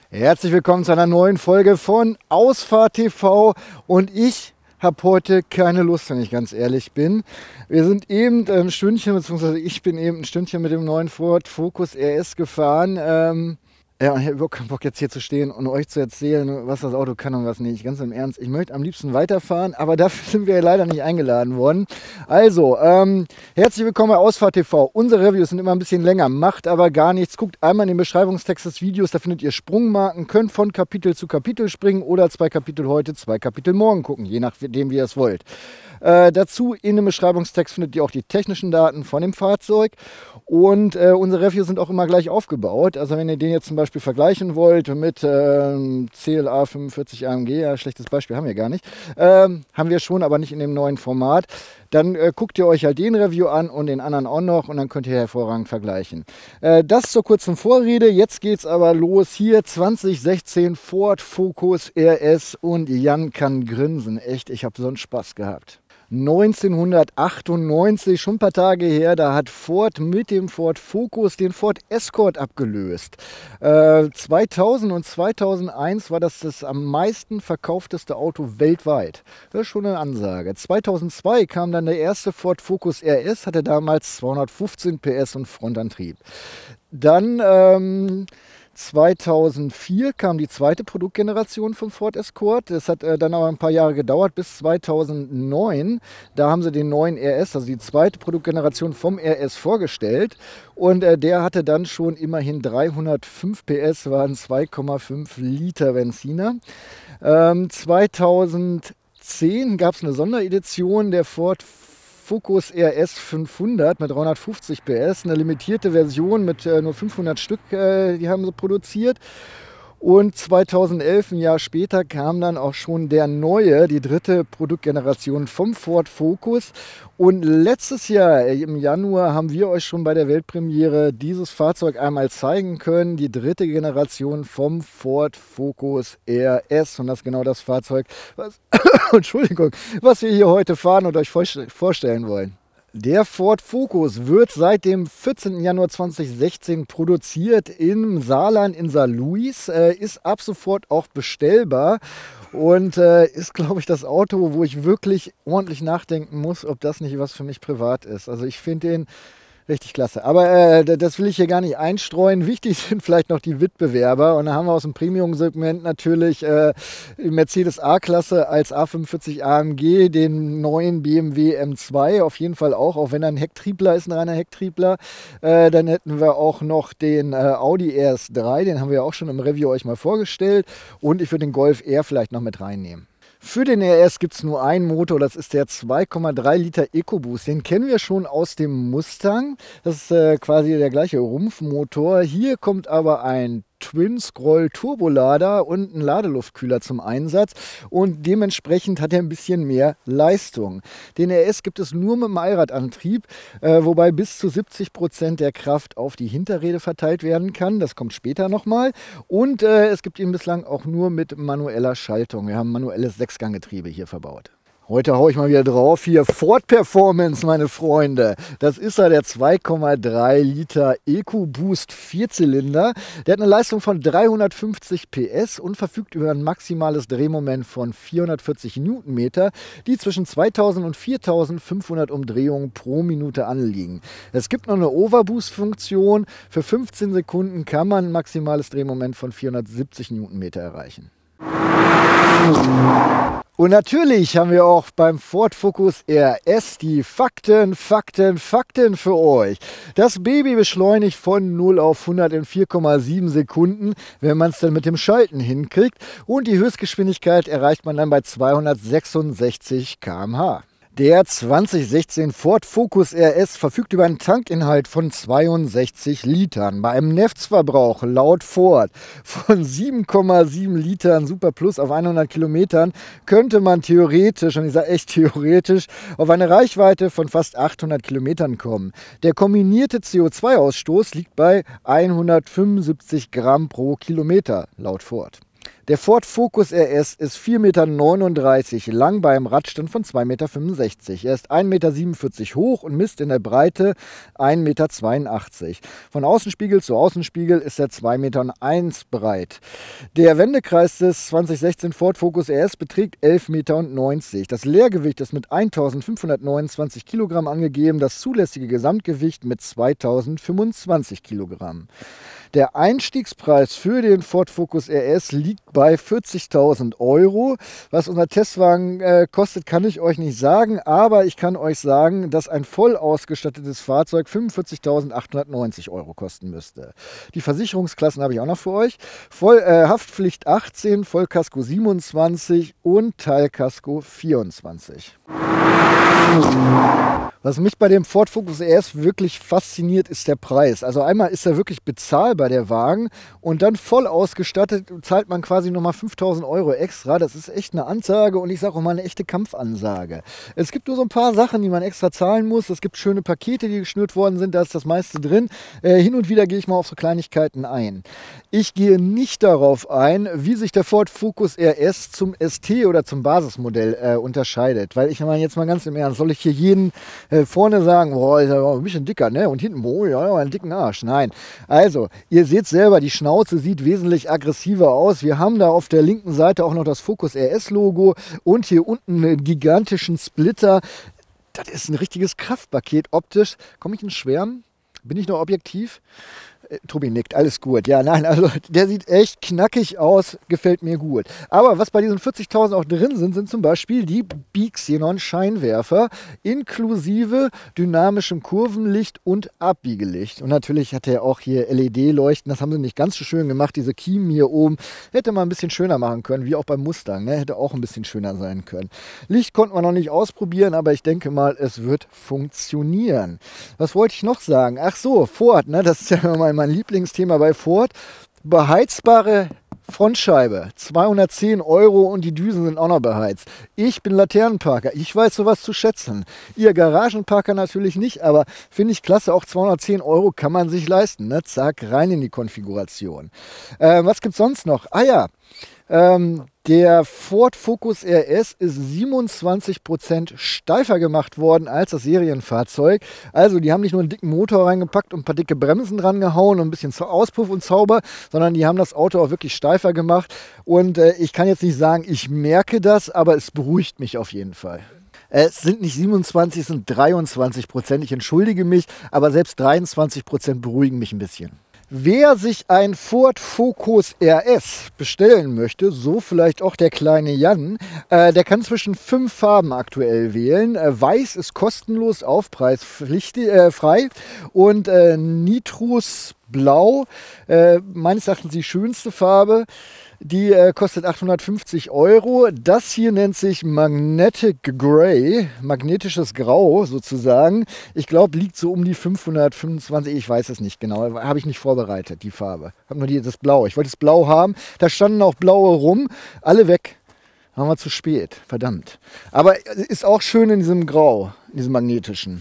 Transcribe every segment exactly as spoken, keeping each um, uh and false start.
Herzlich willkommen zu einer neuen Folge von Ausfahrt T V und ich habe heute keine Lust, wenn ich ganz ehrlich bin. Wir sind eben ein Stündchen, beziehungsweise ich bin eben ein Stündchen mit dem neuen Ford Focus R S gefahren. Ähm, ja, und ich habe überhaupt keinen Bock jetzt hier zu stehen und euch zu erzählen, was das Auto kann und was nicht. Ganz im Ernst, ich möchte am liebsten weiterfahren, aber dafür sind wir leider nicht eingeladen worden. Also, ähm, herzlich willkommen bei Ausfahrt T V. Unsere Reviews sind immer ein bisschen länger, macht aber gar nichts. Guckt einmal in den Beschreibungstext des Videos, da findet ihr Sprungmarken, könnt von Kapitel zu Kapitel springen oder zwei Kapitel heute, zwei Kapitel morgen gucken, je nachdem, wie ihr es wollt. Äh, dazu in dem Beschreibungstext findet ihr auch die technischen Daten von dem Fahrzeug und äh, unsere Reviews sind auch immer gleich aufgebaut. Also wenn ihr den jetzt zum Beispiel vergleichen wollt mit äh, C L A fünfundvierzig A M G, ja, schlechtes Beispiel haben wir gar nicht, äh, haben wir schon, aber nicht in dem neuen Format, dann äh, guckt ihr euch halt den Review an und den anderen auch noch und dann könnt ihr hervorragend vergleichen. Äh, das zur kurzen Vorrede, jetzt geht's aber los. Hier zwanzig sechzehn Ford Focus R S und Jan kann grinsen. Echt, ich habe so einen Spaß gehabt. neunzehnhundertachtundneunzig, schon ein paar Tage her, da hat Ford mit dem Ford Focus den Ford Escort abgelöst. Äh, zweitausend und zweitausendeins war das das am meisten verkaufteste Auto weltweit. Das ist schon eine Ansage. zweitausendzwei kam dann der erste Ford Focus R S, hatte damals zweihundertfünfzehn P S und Frontantrieb. Dann ähm, zweitausendvier kam die zweite Produktgeneration vom Ford Escort. Das hat äh, dann aber ein paar Jahre gedauert, bis zweitausendneun. Da haben sie den neuen R S, also die zweite Produktgeneration vom R S vorgestellt. Und äh, der hatte dann schon immerhin dreihundertfünf P S, waren zwei Komma fünf Liter Benziner. Ähm, zweitausendzehn gab es eine Sonderedition, der Ford Focus R S fünfhundert mit dreihundertfünfzig P S, eine limitierte Version mit äh, nur fünfhundert Stück, äh, die haben sie produziert. Und zweitausendelf, ein Jahr später, kam dann auch schon der neue, die dritte Produktgeneration vom Ford Focus. Und letztes Jahr, im Januar, haben wir euch schon bei der Weltpremiere dieses Fahrzeug einmal zeigen können. Die dritte Generation vom Ford Focus R S. Und das ist genau das Fahrzeug, was, Entschuldigung, was wir hier heute fahren und euch vorstellen wollen. Der Ford Focus wird seit dem vierzehnten Januar zweitausendsechzehn produziert im Saarland in Saarlouis, äh, ist ab sofort auch bestellbar und äh, ist, glaube ich, das Auto, wo ich wirklich ordentlich nachdenken muss, ob das nicht was für mich privat ist. Also ich finde den richtig klasse. Aber äh, das will ich hier gar nicht einstreuen. Wichtig sind vielleicht noch die Wettbewerber. Und da haben wir aus dem Premium-Segment natürlich äh, die Mercedes A-Klasse als A fünfundvierzig A M G, den neuen B M W M zwei, auf jeden Fall auch, auch wenn er ein Hecktriebler ist, ein reiner Hecktriebler. Äh, dann hätten wir auch noch den äh, Audi R S drei, den haben wir auch schon im Review euch mal vorgestellt. Und ich würde den Golf R vielleicht noch mit reinnehmen. Für den R S gibt es nur einen Motor, das ist der zwei Komma drei Liter EcoBoost. Den kennen wir schon aus dem Mustang. Das ist äh, quasi der gleiche Rumpfmotor. Hier kommt aber ein Twin-Scroll-Turbolader und ein Ladeluftkühler zum Einsatz und dementsprechend hat er ein bisschen mehr Leistung. Den R S gibt es nur mit dem Allradantrieb, äh, wobei bis zu siebzig Prozent der Kraft auf die Hinterräder verteilt werden kann. Das kommt später nochmal. Und äh, es gibt ihn bislang auch nur mit manueller Schaltung. Wir haben ein manuelles Sechsganggetriebe hier verbaut. Heute haue ich mal wieder drauf. Hier Ford Performance, meine Freunde. Das ist ja der zwei Komma drei Liter EcoBoost Vierzylinder. Der hat eine Leistung von dreihundertfünfzig P S und verfügt über ein maximales Drehmoment von vierhundertvierzig Newtonmeter, die zwischen zweitausend und viertausendfünfhundert Umdrehungen pro Minute anliegen. Es gibt noch eine Overboost-Funktion. Für fünfzehn Sekunden kann man ein maximales Drehmoment von vierhundertsiebzig Newtonmeter erreichen. Und natürlich haben wir auch beim Ford Focus R S die Fakten, Fakten, Fakten für euch. Das Baby beschleunigt von null auf hundert in vier Komma sieben Sekunden, wenn man es dann mit dem Schalten hinkriegt. Und die Höchstgeschwindigkeit erreicht man dann bei zweihundertsechsundsechzig Kilometer pro Stunde. Der zwanzig sechzehn Ford Focus R S verfügt über einen Tankinhalt von zweiundsechzig Litern. Bei einem Netzverbrauch laut Ford von sieben Komma sieben Litern Super Plus auf hundert Kilometern könnte man theoretisch, und ich sage echt theoretisch, auf eine Reichweite von fast achthundert Kilometern kommen. Der kombinierte C O zwei Ausstoß liegt bei hundertfünfundsiebzig Gramm pro Kilometer laut Ford. Der Ford Focus R S ist vier Komma neununddreißig Meter lang bei einem Radstand von zwei Komma fünfundsechzig Meter. Er ist ein Komma siebenundvierzig Meter hoch und misst in der Breite ein Komma zweiundachtzig Meter. Von Außenspiegel zu Außenspiegel ist er zwei Komma eins Meter breit. Der Wendekreis des zwanzig sechzehn Ford Focus R S beträgt elf Komma neunzig Meter. Das Leergewicht ist mit eintausendfünfhundertneunundzwanzig Kilogramm angegeben, das zulässige Gesamtgewicht mit zweitausendfünfundzwanzig Kilogramm. Der Einstiegspreis für den Ford Focus R S liegt bei vierzigtausend Euro. Was unser Testwagen äh, kostet, kann ich euch nicht sagen, aber ich kann euch sagen, dass ein voll ausgestattetes Fahrzeug fünfundvierzigtausendachthundertneunzig Euro kosten müsste. Die Versicherungsklassen habe ich auch noch für euch. Voll, äh, Haftpflicht achtzehn, Vollkasko siebenundzwanzig und Teilkasko vierundzwanzig. Was mich bei dem Ford Focus R S wirklich fasziniert, ist der Preis. Also einmal ist er wirklich bezahlbar, der Wagen, und dann voll ausgestattet zahlt man quasi nochmal fünftausend Euro extra. Das ist echt eine Ansage und ich sage auch mal eine echte Kampfansage. Es gibt nur so ein paar Sachen, die man extra zahlen muss. Es gibt schöne Pakete, die geschnürt worden sind, da ist das meiste drin. Äh, hin und wieder gehe ich mal auf so Kleinigkeiten ein. Ich gehe nicht darauf ein, wie sich der Ford Focus R S zum S T oder zum Basismodell äh, unterscheidet. Weil ich meine jetzt mal ganz im Ernst, soll ich hier jeden äh, vorne sagen, boah, ist aber ein bisschen dicker, ne? Und hinten, boah, ja, einen dicken Arsch. Nein. Also, ihr seht selber, die Schnauze sieht wesentlich aggressiver aus. Wir haben da auf der linken Seite auch noch das Focus R S-Logo und hier unten einen gigantischen Splitter. Das ist ein richtiges Kraftpaket optisch. Komme ich in Schwärmen? Bin ich noch objektiv? Tobi nickt, alles gut. Ja, nein, also der sieht echt knackig aus, gefällt mir gut. Aber was bei diesen vierzigtausend auch drin sind, sind zum Beispiel die Bi-Xenon Scheinwerfer inklusive dynamischem Kurvenlicht und Abbiegelicht. Und natürlich hat er auch hier L E D-Leuchten, das haben sie nicht ganz so schön gemacht. Diese Kiemen hier oben hätte man ein bisschen schöner machen können, wie auch beim Mustang, ne? Hätte auch ein bisschen schöner sein können. Licht konnten wir noch nicht ausprobieren, aber ich denke mal, es wird funktionieren. Was wollte ich noch sagen? Ach so, Ford, ne? Das ist ja mein mein Lieblingsthema bei Ford. Beheizbare Frontscheibe, zweihundertzehn Euro und die Düsen sind auch noch beheizt. Ich bin Laternenparker, ich weiß sowas zu schätzen. Ihr Garagenparker natürlich nicht, aber finde ich klasse, auch zweihundertzehn Euro kann man sich leisten. Ne? Zack, rein in die Konfiguration. Äh, was gibt es sonst noch? Ah ja, ähm, der Ford Focus R S ist siebenundzwanzig Prozent steifer gemacht worden als das Serienfahrzeug. Also die haben nicht nur einen dicken Motor reingepackt und ein paar dicke Bremsen dran gehauen und ein bisschen Auspuff und Zauber, sondern die haben das Auto auch wirklich steifer gemacht. Und äh, ich kann jetzt nicht sagen, ich merke das, aber es beruhigt mich auf jeden Fall. Es sind nicht siebenundzwanzig, es sind dreiundzwanzig Prozent. Ich entschuldige mich, aber selbst dreiundzwanzig Prozent beruhigen mich ein bisschen. Wer sich ein Ford Focus R S bestellen möchte, so vielleicht auch der kleine Jan, äh, der kann zwischen fünf Farben aktuell wählen. Äh, Weiß ist kostenlos, aufpreispflichtig, äh, frei, und äh, Nitrus Blau, äh, meines Erachtens die schönste Farbe. Die äh, kostet achthundertfünfzig Euro. Das hier nennt sich Magnetic Grey, magnetisches Grau sozusagen. Ich glaube, liegt so um die fünfhundertfünfundzwanzig, ich weiß es nicht genau, habe ich nicht vorbereitet, die Farbe. Ich habe nur die, das Blau. Ich wollte das Blau haben, da standen auch blaue rum, alle weg. Haben wir zu spät, verdammt. Aber ist auch schön in diesem Grau, in diesem magnetischen.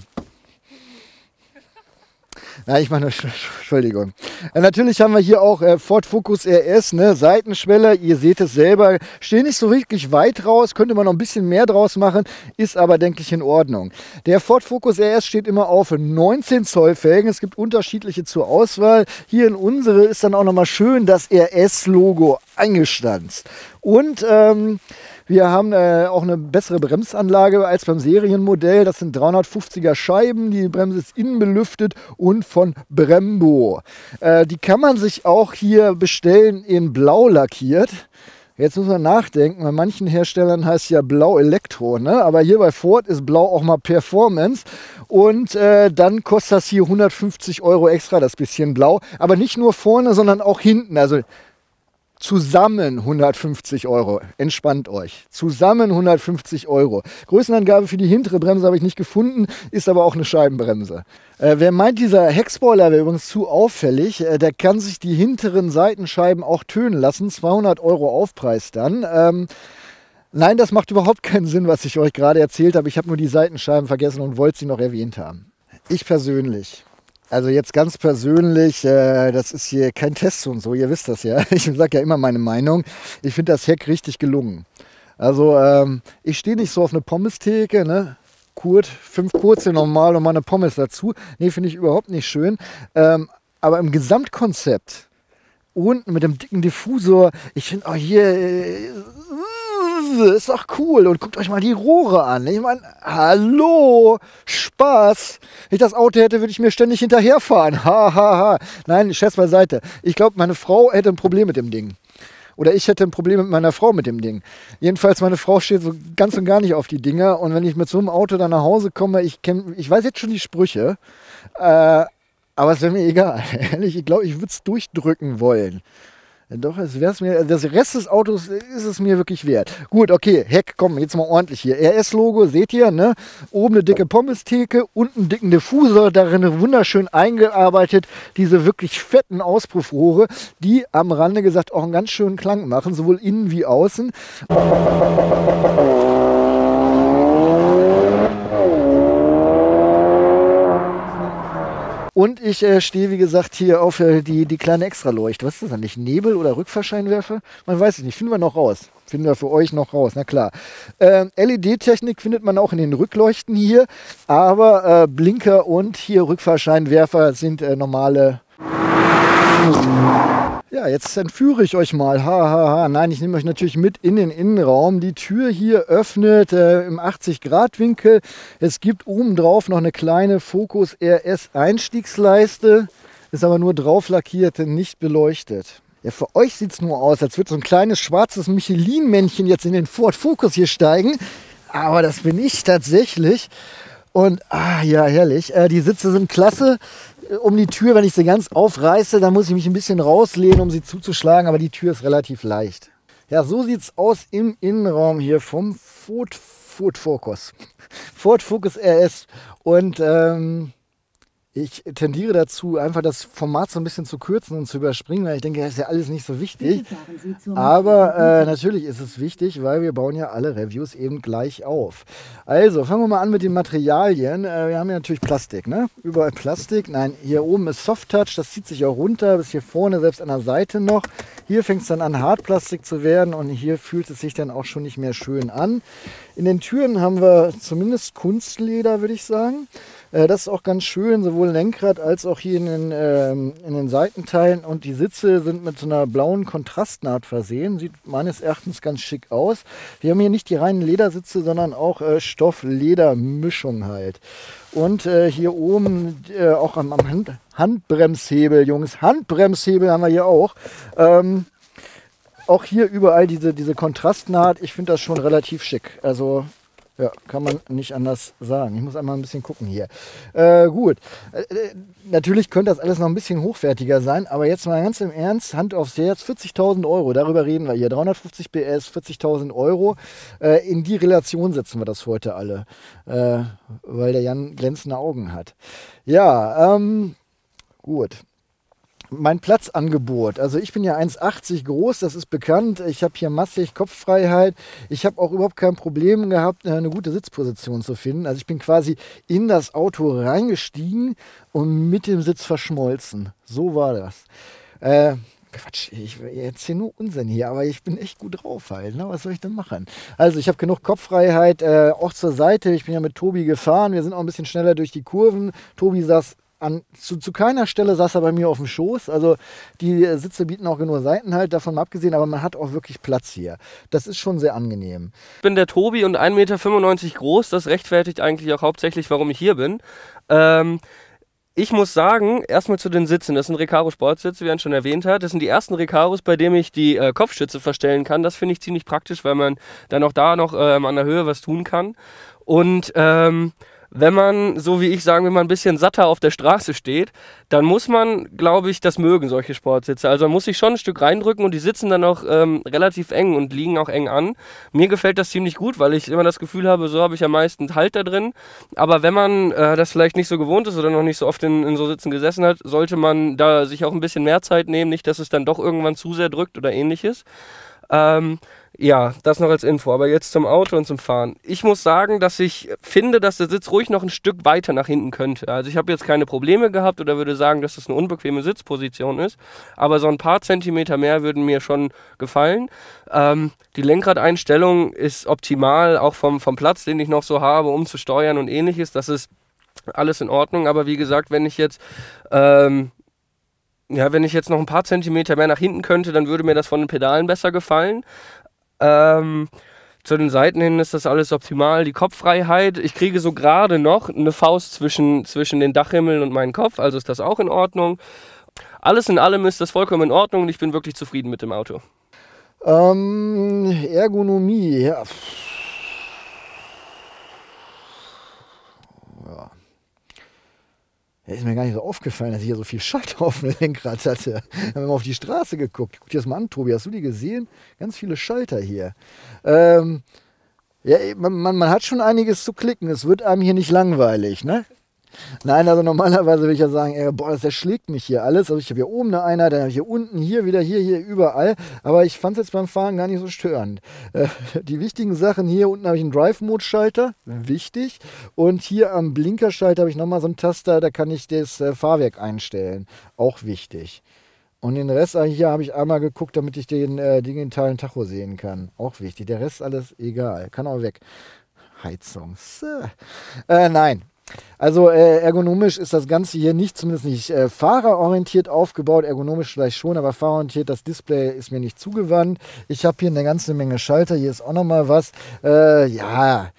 Na, ich meine, Entschuldigung. Äh, natürlich haben wir hier auch äh, Ford Focus R S, ne, Seitenschweller, ihr seht es selber, stehen nicht so wirklich weit raus, könnte man noch ein bisschen mehr draus machen, ist aber, denke ich, in Ordnung. Der Ford Focus R S steht immer auf neunzehn Zoll Felgen, es gibt unterschiedliche zur Auswahl. Hier in unsere ist dann auch nochmal schön das R S-Logo eingestanzt. Und ähm, wir haben äh, auch eine bessere Bremsanlage als beim Serienmodell. Das sind dreihundertfünfziger Scheiben. Die Bremse ist innen belüftet und von Brembo. Äh, die kann man sich auch hier bestellen in blau lackiert. Jetzt muss man nachdenken, bei manchen Herstellern heißt es ja Blau Elektro, ne? Aber hier bei Ford ist Blau auch mal Performance. Und äh, dann kostet das hier hundertfünfzig Euro extra, das bisschen Blau. Aber nicht nur vorne, sondern auch hinten. Also zusammen hundertfünfzig Euro. Entspannt euch. Zusammen hundertfünfzig Euro. Größenangabe für die hintere Bremse habe ich nicht gefunden, ist aber auch eine Scheibenbremse. Äh, wer meint, dieser Heckspoiler wäre übrigens zu auffällig, äh, der kann sich die hinteren Seitenscheiben auch tönen lassen. zweihundert Euro Aufpreis dann. Ähm, nein, das macht überhaupt keinen Sinn, was ich euch gerade erzählt habe. Ich habe nur die Seitenscheiben vergessen und wollte sie noch erwähnt haben. Ich persönlich Also jetzt ganz persönlich, äh, das ist hier kein Test und so, ihr wisst das ja. Ich sage ja immer meine Meinung. Ich finde das Heck richtig gelungen. Also ähm, ich stehe nicht so auf eine Pommestheke, ne? Kurt, fünf kurze normal und mal eine Pommes dazu. Nee, finde ich überhaupt nicht schön. Ähm, aber im Gesamtkonzept, unten mit dem dicken Diffusor, ich finde auch hier... Äh, ist doch cool. Und guckt euch mal die Rohre an. Ich meine, hallo, Spaß. Wenn ich das Auto hätte, würde ich mir ständig hinterherfahren. Ha, ha, ha. Nein, Scherz beiseite. Ich glaube, meine Frau hätte ein Problem mit dem Ding. Oder ich hätte ein Problem mit meiner Frau mit dem Ding. Jedenfalls, meine Frau steht so ganz und gar nicht auf die Dinger. Und wenn ich mit so einem Auto dann nach Hause komme, ich, kenn, ich weiß jetzt schon die Sprüche, äh, aber es wäre mir egal. Ehrlich, ich glaube, ich würde es durchdrücken wollen. Doch, es wär's mir, das Rest des Autos ist es mir wirklich wert. Gut, okay, Heck, komm, jetzt mal ordentlich hier. R S-Logo, seht ihr, ne? Oben eine dicke Pommestheke, unten einen dicken Diffusor, darin wunderschön eingearbeitet diese wirklich fetten Auspuffrohre, die am Rande gesagt auch einen ganz schönen Klang machen, sowohl innen wie außen. Und ich äh, stehe, wie gesagt, hier auf äh, die, die kleine Extraleuchte. Was ist das eigentlich? Nebel- oder Rückfahrscheinwerfer? Man weiß es nicht. Finden wir noch raus. Finden wir für euch noch raus. Na klar. Ähm, L E D-Technik findet man auch in den Rückleuchten hier. Aber äh, Blinker und hier Rückfahrscheinwerfer sind äh, normale... Ja, jetzt entführe ich euch mal. Ha, ha, ha. Nein, ich nehme euch natürlich mit in den Innenraum. Die Tür hier öffnet äh, im achtzig Grad Winkel. Es gibt obendrauf noch eine kleine Focus R S Einstiegsleiste. Ist aber nur drauf lackiert, nicht beleuchtet. Ja, für euch sieht es nur aus, als würde so ein kleines schwarzes Michelin-Männchen jetzt in den Ford Focus hier steigen. Aber das bin ich tatsächlich. Und, ah ja, herrlich. Äh, die Sitze sind klasse. Um die Tür, wenn ich sie ganz aufreiße, dann muss ich mich ein bisschen rauslehnen, um sie zuzuschlagen, aber die Tür ist relativ leicht. Ja, so sieht es aus im Innenraum hier vom Ford, Ford Focus. Ford Focus R S. Und ähm, ich tendiere dazu, einfach das Format so ein bisschen zu kürzen und zu überspringen, weil ich denke, das ist ja alles nicht so wichtig. Aber äh, natürlich ist es wichtig, weil wir bauen ja alle Reviews eben gleich auf. Also, fangen wir mal an mit den Materialien. Äh, wir haben ja natürlich Plastik, ne? Überall Plastik. Nein, hier oben ist Soft Touch, das zieht sich auch runter, bis hier vorne, selbst an der Seite noch. Hier fängt es dann an, Hartplastik zu werden und hier fühlt es sich dann auch schon nicht mehr schön an. In den Türen haben wir zumindest Kunstleder, würde ich sagen. Das ist auch ganz schön, sowohl Lenkrad als auch hier in den, ähm, in den Seitenteilen. Und die Sitze sind mit so einer blauen Kontrastnaht versehen. Sieht meines Erachtens ganz schick aus. Wir haben hier nicht die reinen Ledersitze, sondern auch äh, Stoff-Leder-Mischung halt. Und äh, hier oben äh, auch am, am Hand Handbremshebel, Jungs, Handbremshebel haben wir hier auch. Ähm, auch hier überall diese, diese Kontrastnaht. Ich finde das schon relativ schick. Also... Ja, kann man nicht anders sagen. Ich muss einmal ein bisschen gucken hier. Äh, gut, äh, natürlich könnte das alles noch ein bisschen hochwertiger sein, aber jetzt mal ganz im Ernst, Hand aufs Herz, vierzigtausend Euro, darüber reden wir hier. dreihundertfünfzig P S, vierzigtausend Euro. Äh, in die Relation setzen wir das heute alle, äh, weil der Jan glänzende Augen hat. Ja, ähm, gut. Mein Platzangebot, also ich bin ja eins achtzig groß, das ist bekannt, ich habe hier massig Kopffreiheit, ich habe auch überhaupt kein Problem gehabt, eine gute Sitzposition zu finden, also ich bin quasi in das Auto reingestiegen und mit dem Sitz verschmolzen, so war das. Äh, Quatsch, ich erzähle nur Unsinn hier, aber ich bin echt gut drauf halt, ne? Was soll ich denn machen? Also ich habe genug Kopffreiheit, äh, auch zur Seite, ich bin ja mit Tobi gefahren, wir sind auch ein bisschen schneller durch die Kurven, Tobi saß An, zu, zu keiner Stelle saß er bei mir auf dem Schoß. Also die Sitze bieten auch genug Seitenhalt, davon mal abgesehen, aber man hat auch wirklich Platz hier. Das ist schon sehr angenehm. Ich bin der Tobi und ein Meter fünfundneunzig groß. Das rechtfertigt eigentlich auch hauptsächlich, warum ich hier bin. Ähm, ich muss sagen, erstmal zu den Sitzen. Das sind Recaro Sportsitze, wie er schon erwähnt hat. Das sind die ersten Recaros, bei denen ich die äh, Kopfstütze verstellen kann. Das finde ich ziemlich praktisch, weil man dann auch da noch ähm, an der Höhe was tun kann. Und ähm, wenn man, so wie ich sagen wir mal, ein bisschen satter auf der Straße steht, dann muss man, glaube ich, das mögen, solche Sportsitze. Also man muss sich schon ein Stück reindrücken und die sitzen dann auch ähm, relativ eng und liegen auch eng an. Mir gefällt das ziemlich gut, weil ich immer das Gefühl habe, so habe ich am meisten Halt da drin. Aber wenn man äh, das vielleicht nicht so gewohnt ist oder noch nicht so oft in, in so Sitzen gesessen hat, sollte man da sich auch ein bisschen mehr Zeit nehmen, nicht, dass es dann doch irgendwann zu sehr drückt oder ähnliches. Ähm, Ja, das noch als Info, aber jetzt zum Auto und zum Fahren. Ich muss sagen, dass ich finde, dass der Sitz ruhig noch ein Stück weiter nach hinten könnte. Also ich habe jetzt keine Probleme gehabt oder würde sagen, dass das eine unbequeme Sitzposition ist, aber so ein paar Zentimeter mehr würden mir schon gefallen. Ähm, die Lenkradeinstellung ist optimal, auch vom, vom Platz, den ich noch so habe, um zu steuern und ähnliches. Das ist alles in Ordnung, aber wie gesagt, wenn ich jetzt... Ähm, ja, wenn ich jetzt noch ein paar Zentimeter mehr nach hinten könnte, dann würde mir das von den Pedalen besser gefallen. Ähm, zu den Seiten hin ist das alles optimal. Die Kopffreiheit, ich kriege so gerade noch eine Faust zwischen, zwischen den Dachhimmeln und meinen Kopf, also ist das auch in Ordnung. Alles in allem ist das vollkommen in Ordnung und ich bin wirklich zufrieden mit dem Auto. Ähm, Ergonomie, ja. ja. Ja, ist mir gar nicht so aufgefallen, dass ich hier so viel Schalter auf dem Lenkrad hatte. Haben wir mal auf die Straße geguckt. Guck dir das mal an, Tobi. Hast du die gesehen? Ganz viele Schalter hier. Ähm, ja, man, man, man hat schon einiges zu klicken. Es wird einem hier nicht langweilig, ne? Nein, also normalerweise würde ich ja sagen, ey, boah, das erschlägt mich hier alles. Also ich habe hier oben eine Einheit, dann habe ich hier unten, hier wieder, hier, hier, überall. Aber ich fand es jetzt beim Fahren gar nicht so störend. Äh, die wichtigen Sachen, hier unten habe ich einen Drive-Mode-Schalter, wichtig. Und hier am Blinkerschalter habe ich nochmal so einen Taster, da kann ich das äh, Fahrwerk einstellen. Auch wichtig. Und den Rest, äh, hier habe ich einmal geguckt, damit ich den äh, digitalen Tacho sehen kann. Auch wichtig. Der Rest alles egal. Kann auch weg. Heizung. Äh, nein. Also äh, ergonomisch ist das Ganze hier nicht, zumindest nicht äh, fahrerorientiert aufgebaut, ergonomisch vielleicht schon, aber fahrerorientiert, das Display ist mir nicht zugewandt. Ich habe hier eine ganze Menge Schalter, hier ist auch nochmal was. Äh, ja,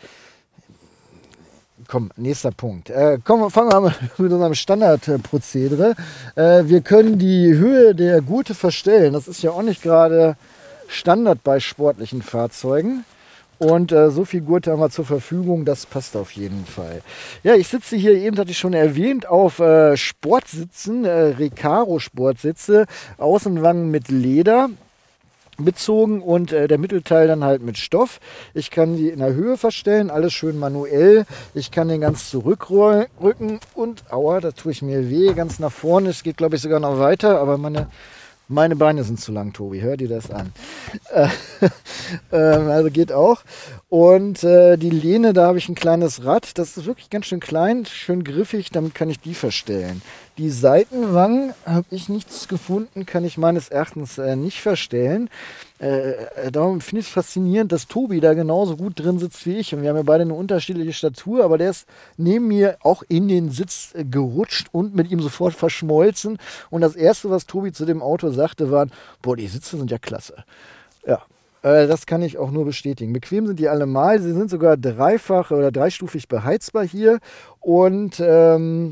komm, nächster Punkt. Äh, komm, fangen wir mal mit unserem Standardprozedere. Äh, wir können die Höhe der Gurte verstellen, das ist ja auch nicht gerade Standard bei sportlichen Fahrzeugen. Und äh, so viel Gurte haben wir zur Verfügung, das passt auf jeden Fall. Ja, ich sitze hier, eben hatte ich schon erwähnt, auf äh, Sportsitzen, äh, Recaro-Sportsitze, Außenwangen mit Leder bezogen und äh, der Mittelteil dann halt mit Stoff. Ich kann die in der Höhe verstellen, alles schön manuell. Ich kann den ganz zurückrücken und, aua, da tue ich mir weh, ganz nach vorne. Es geht, glaube ich, sogar noch weiter, aber meine... Meine Beine sind zu lang, Tobi. Hör dir das an. Äh, äh, also geht auch. Und äh, die Lehne, da habe ich ein kleines Rad. Das ist wirklich ganz schön klein, schön griffig. Damit kann ich die verstellen. Die Seitenwangen habe ich nichts gefunden, kann ich meines Erachtens äh, nicht verstellen. Äh, darum finde ich es faszinierend, dass Tobi da genauso gut drin sitzt wie ich. Und wir haben ja beide eine unterschiedliche Statur, aber der ist neben mir auch in den Sitz äh, gerutscht und mit ihm sofort verschmolzen. Und das Erste, was Tobi zu dem Auto sagte, war, boah, die Sitze sind ja klasse. Ja, äh, das kann ich auch nur bestätigen. Bequem sind die allemal. Sie sind sogar dreifach oder dreistufig beheizbar hier. Und ähm,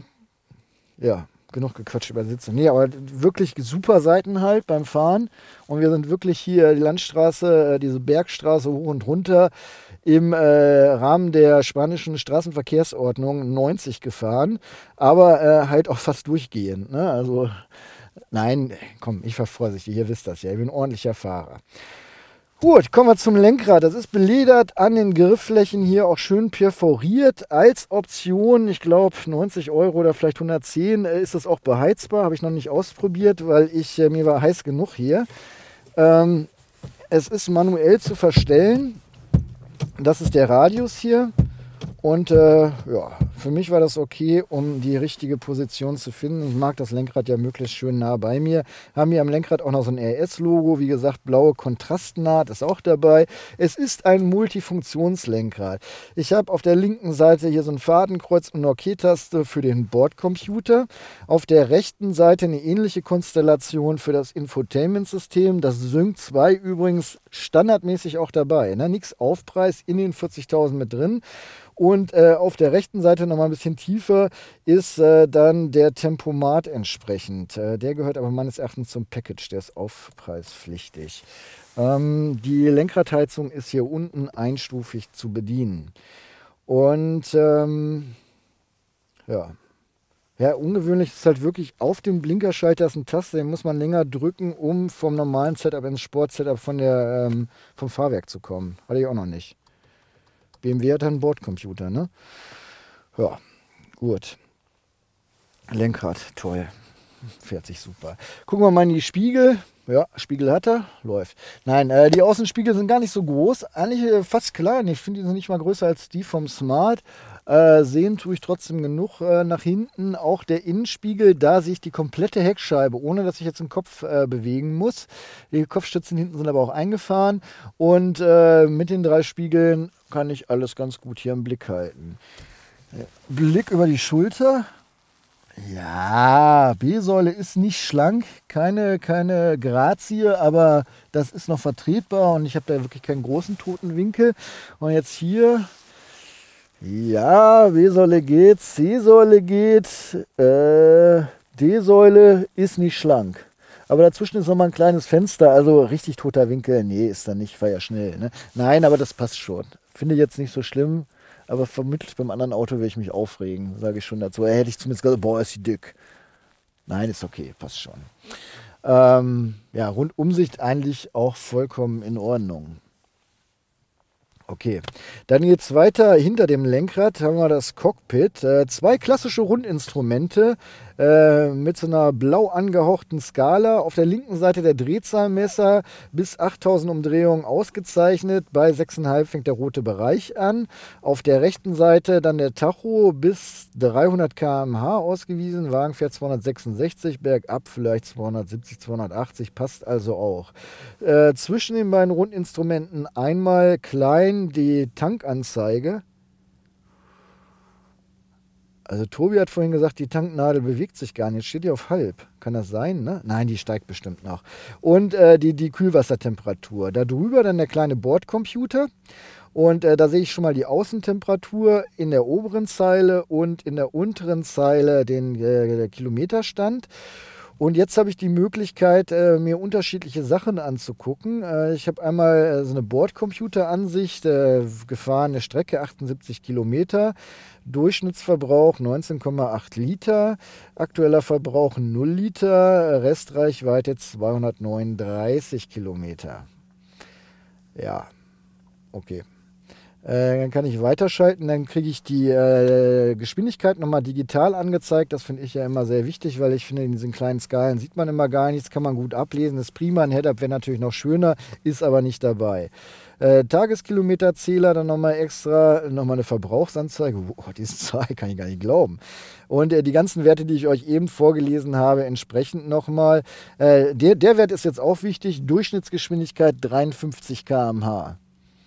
ja, genug gequatscht über Sitze. Nee, aber wirklich super Seitenhalt beim Fahren. Und wir sind wirklich hier die Landstraße, diese Bergstraße hoch und runter im äh, Rahmen der spanischen Straßenverkehrsordnung neunzig gefahren. Aber äh, halt auch fast durchgehend. Ne? Also, nein, komm, ich war vorsichtig, ihr wisst das ja. Ich bin ein ordentlicher Fahrer. Gut, kommen wir zum Lenkrad. Das ist beledert an den Griffflächen hier auch schön perforiert. Als Option, ich glaube neunzig Euro oder vielleicht hundertzehn, ist das auch beheizbar. Habe ich noch nicht ausprobiert, weil ich, mir war heiß genug hier. Ähm, es ist manuell zu verstellen. Das ist der Radius hier. Und äh, ja, für mich war das okay, um die richtige Position zu finden. Ich mag das Lenkrad ja möglichst schön nah bei mir. Haben hier am Lenkrad auch noch so ein R S-Logo. Wie gesagt, blaue Kontrastnaht ist auch dabei. Es ist ein Multifunktionslenkrad. Ich habe auf der linken Seite hier so ein Fadenkreuz und eine OK-Taste für den Bordcomputer. Auf der rechten Seite eine ähnliche Konstellation für das Infotainment-System. Das Sync zwei übrigens standardmäßig auch dabei. Ne? Nix Aufpreis, in den vierzigtausend mit drin. Und äh, auf der rechten Seite nochmal ein bisschen tiefer ist äh, dann der Tempomat entsprechend. Äh, der gehört aber meines Erachtens zum Package, der ist aufpreispflichtig. Ähm, die Lenkradheizung ist hier unten einstufig zu bedienen. Und ähm, ja. Ja, ungewöhnlich ist halt wirklich auf dem Blinkerschalter ist ein Taste, den muss man länger drücken, um vom normalen Setup ins Sport-Setup von der, ähm, vom Fahrwerk zu kommen. Hatte ich auch noch nicht. B M W hat einen Bordcomputer, ne? Ja, gut. Lenkrad, toll. Fährt sich super. Gucken wir mal in die Spiegel. Ja, Spiegel hat er, läuft. Nein, äh, die Außenspiegel sind gar nicht so groß, eigentlich äh, fast klein. Ich finde, die sind nicht mal größer als die vom Smart. Äh, sehen tue ich trotzdem genug äh, nach hinten. Auch der Innenspiegel, da sehe ich die komplette Heckscheibe, ohne dass ich jetzt den Kopf äh, bewegen muss. Die Kopfstützen hinten sind aber auch eingefahren. Und äh, mit den drei Spiegeln kann ich alles ganz gut hier im Blick halten. Blick über die Schulter. Ja, B-Säule ist nicht schlank, keine, keine Grazie, aber das ist noch vertretbar und ich habe da wirklich keinen großen toten Winkel. Und jetzt hier, ja, B-Säule geht, C-Säule geht, äh, D-Säule ist nicht schlank. Aber dazwischen ist nochmal ein kleines Fenster, also richtig toter Winkel, nee, ist da nicht, war ja schnell. Ne? Nein, aber das passt schon. Finde ich jetzt nicht so schlimm. Aber vermittelt beim anderen Auto will ich mich aufregen, sage ich schon dazu. Da hätte ich zumindest gesagt, boah, ist die dick. Nein, ist okay, passt schon. Ähm, ja, Rundumsicht eigentlich auch vollkommen in Ordnung. Okay, dann geht es weiter. Hinter dem Lenkrad haben wir das Cockpit. Äh, zwei klassische Rundinstrumente äh, mit so einer blau angehauchten Skala. Auf der linken Seite der Drehzahlmesser bis achttausend Umdrehungen ausgezeichnet. Bei sechs Komma fünf fängt der rote Bereich an. Auf der rechten Seite dann der Tacho bis dreihundert Kilometer pro Stunde ausgewiesen. Wagen fährt zweihundertsechsundsechzig, bergab vielleicht zweihundertsiebzig, zweihundertachtzig, passt also auch. Äh, zwischen den beiden Rundinstrumenten einmal klein die Tankanzeige. Also Tobi hat vorhin gesagt, die Tanknadel bewegt sich gar nicht. Jetzt steht die auf halb. Kann das sein, ne? Nein, die steigt bestimmt noch. Und äh, die, die Kühlwassertemperatur. Da drüber dann der kleine Bordcomputer. Und äh, da sehe ich schon mal die Außentemperatur in der oberen Zeile und in der unteren Zeile den äh, Kilometerstand. Und jetzt habe ich die Möglichkeit, äh, mir unterschiedliche Sachen anzugucken. Äh, ich habe einmal äh, so eine Bordcomputeransicht, äh, gefahrene Strecke achtundsiebzig Kilometer, Durchschnittsverbrauch neunzehn Komma acht Liter, aktueller Verbrauch null Liter, Restreichweite zweihundertneununddreißig Kilometer. Ja, okay. Äh, dann kann ich weiterschalten, dann kriege ich die äh, Geschwindigkeit nochmal digital angezeigt. Das finde ich ja immer sehr wichtig, weil ich finde, in diesen kleinen Skalen sieht man immer gar nichts, kann man gut ablesen. Das ist prima, ein Head-Up wäre natürlich noch schöner, ist aber nicht dabei. Äh, Tageskilometerzähler, dann nochmal extra, nochmal eine Verbrauchsanzeige. Oh, diese Zahl kann ich gar nicht glauben. Und äh, die ganzen Werte, die ich euch eben vorgelesen habe, entsprechend nochmal. Äh, der, der Wert ist jetzt auch wichtig, Durchschnittsgeschwindigkeit dreiundfünfzig Kilometer pro Stunde.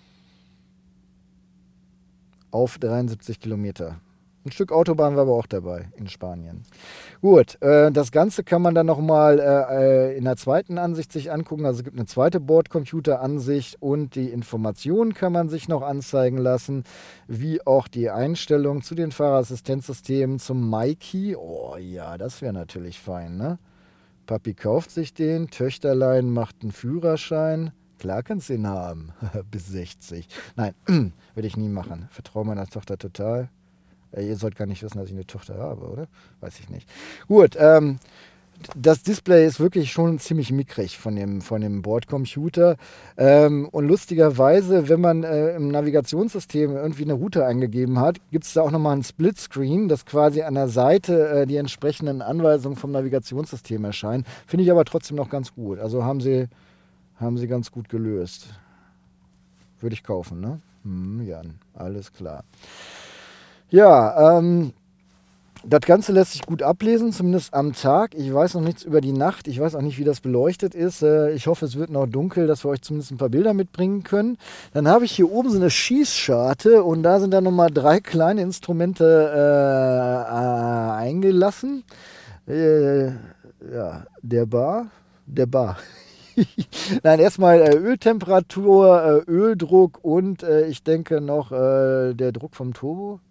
Auf dreiundsiebzig Kilometer. Ein Stück Autobahn war aber auch dabei in Spanien. Gut, äh, das Ganze kann man dann nochmal äh, in der zweiten Ansicht sich angucken. Also es gibt eine zweite Bordcomputeransicht und die Informationen kann man sich noch anzeigen lassen, wie auch die Einstellung zu den Fahrerassistenzsystemen, zum MyKey. Oh ja, das wäre natürlich fein, ne? Papi kauft sich den, Töchterlein macht einen Führerschein. Klar kannst du ihn haben, bis sechzig. Nein, würde ich nie machen. Vertraue meiner Tochter total. Äh, ihr sollt gar nicht wissen, dass ich eine Tochter habe, oder? Weiß ich nicht. Gut, ähm, das Display ist wirklich schon ziemlich mickrig von dem, von dem Bordcomputer. Ähm, und lustigerweise, wenn man äh, im Navigationssystem irgendwie eine Route eingegeben hat, gibt es da auch nochmal ein Splitscreen, dass quasi an der Seite äh, die entsprechenden Anweisungen vom Navigationssystem erscheinen. Finde ich aber trotzdem noch ganz gut. Also haben sie... Haben sie ganz gut gelöst. Würde ich kaufen, ne? Hm, Jan, alles klar. Ja, ähm, das Ganze lässt sich gut ablesen, zumindest am Tag. Ich weiß noch nichts über die Nacht. Ich weiß auch nicht, wie das beleuchtet ist. Äh, ich hoffe, es wird noch dunkel, dass wir euch zumindest ein paar Bilder mitbringen können. Dann habe ich hier oben so eine Schießscharte und da sind dann nochmal drei kleine Instrumente äh, äh, eingelassen. Äh, ja, der Bar, der Bar. Nein, erstmal äh, Öltemperatur, äh, Öldruck und äh, ich denke noch äh, der Druck vom Turbo.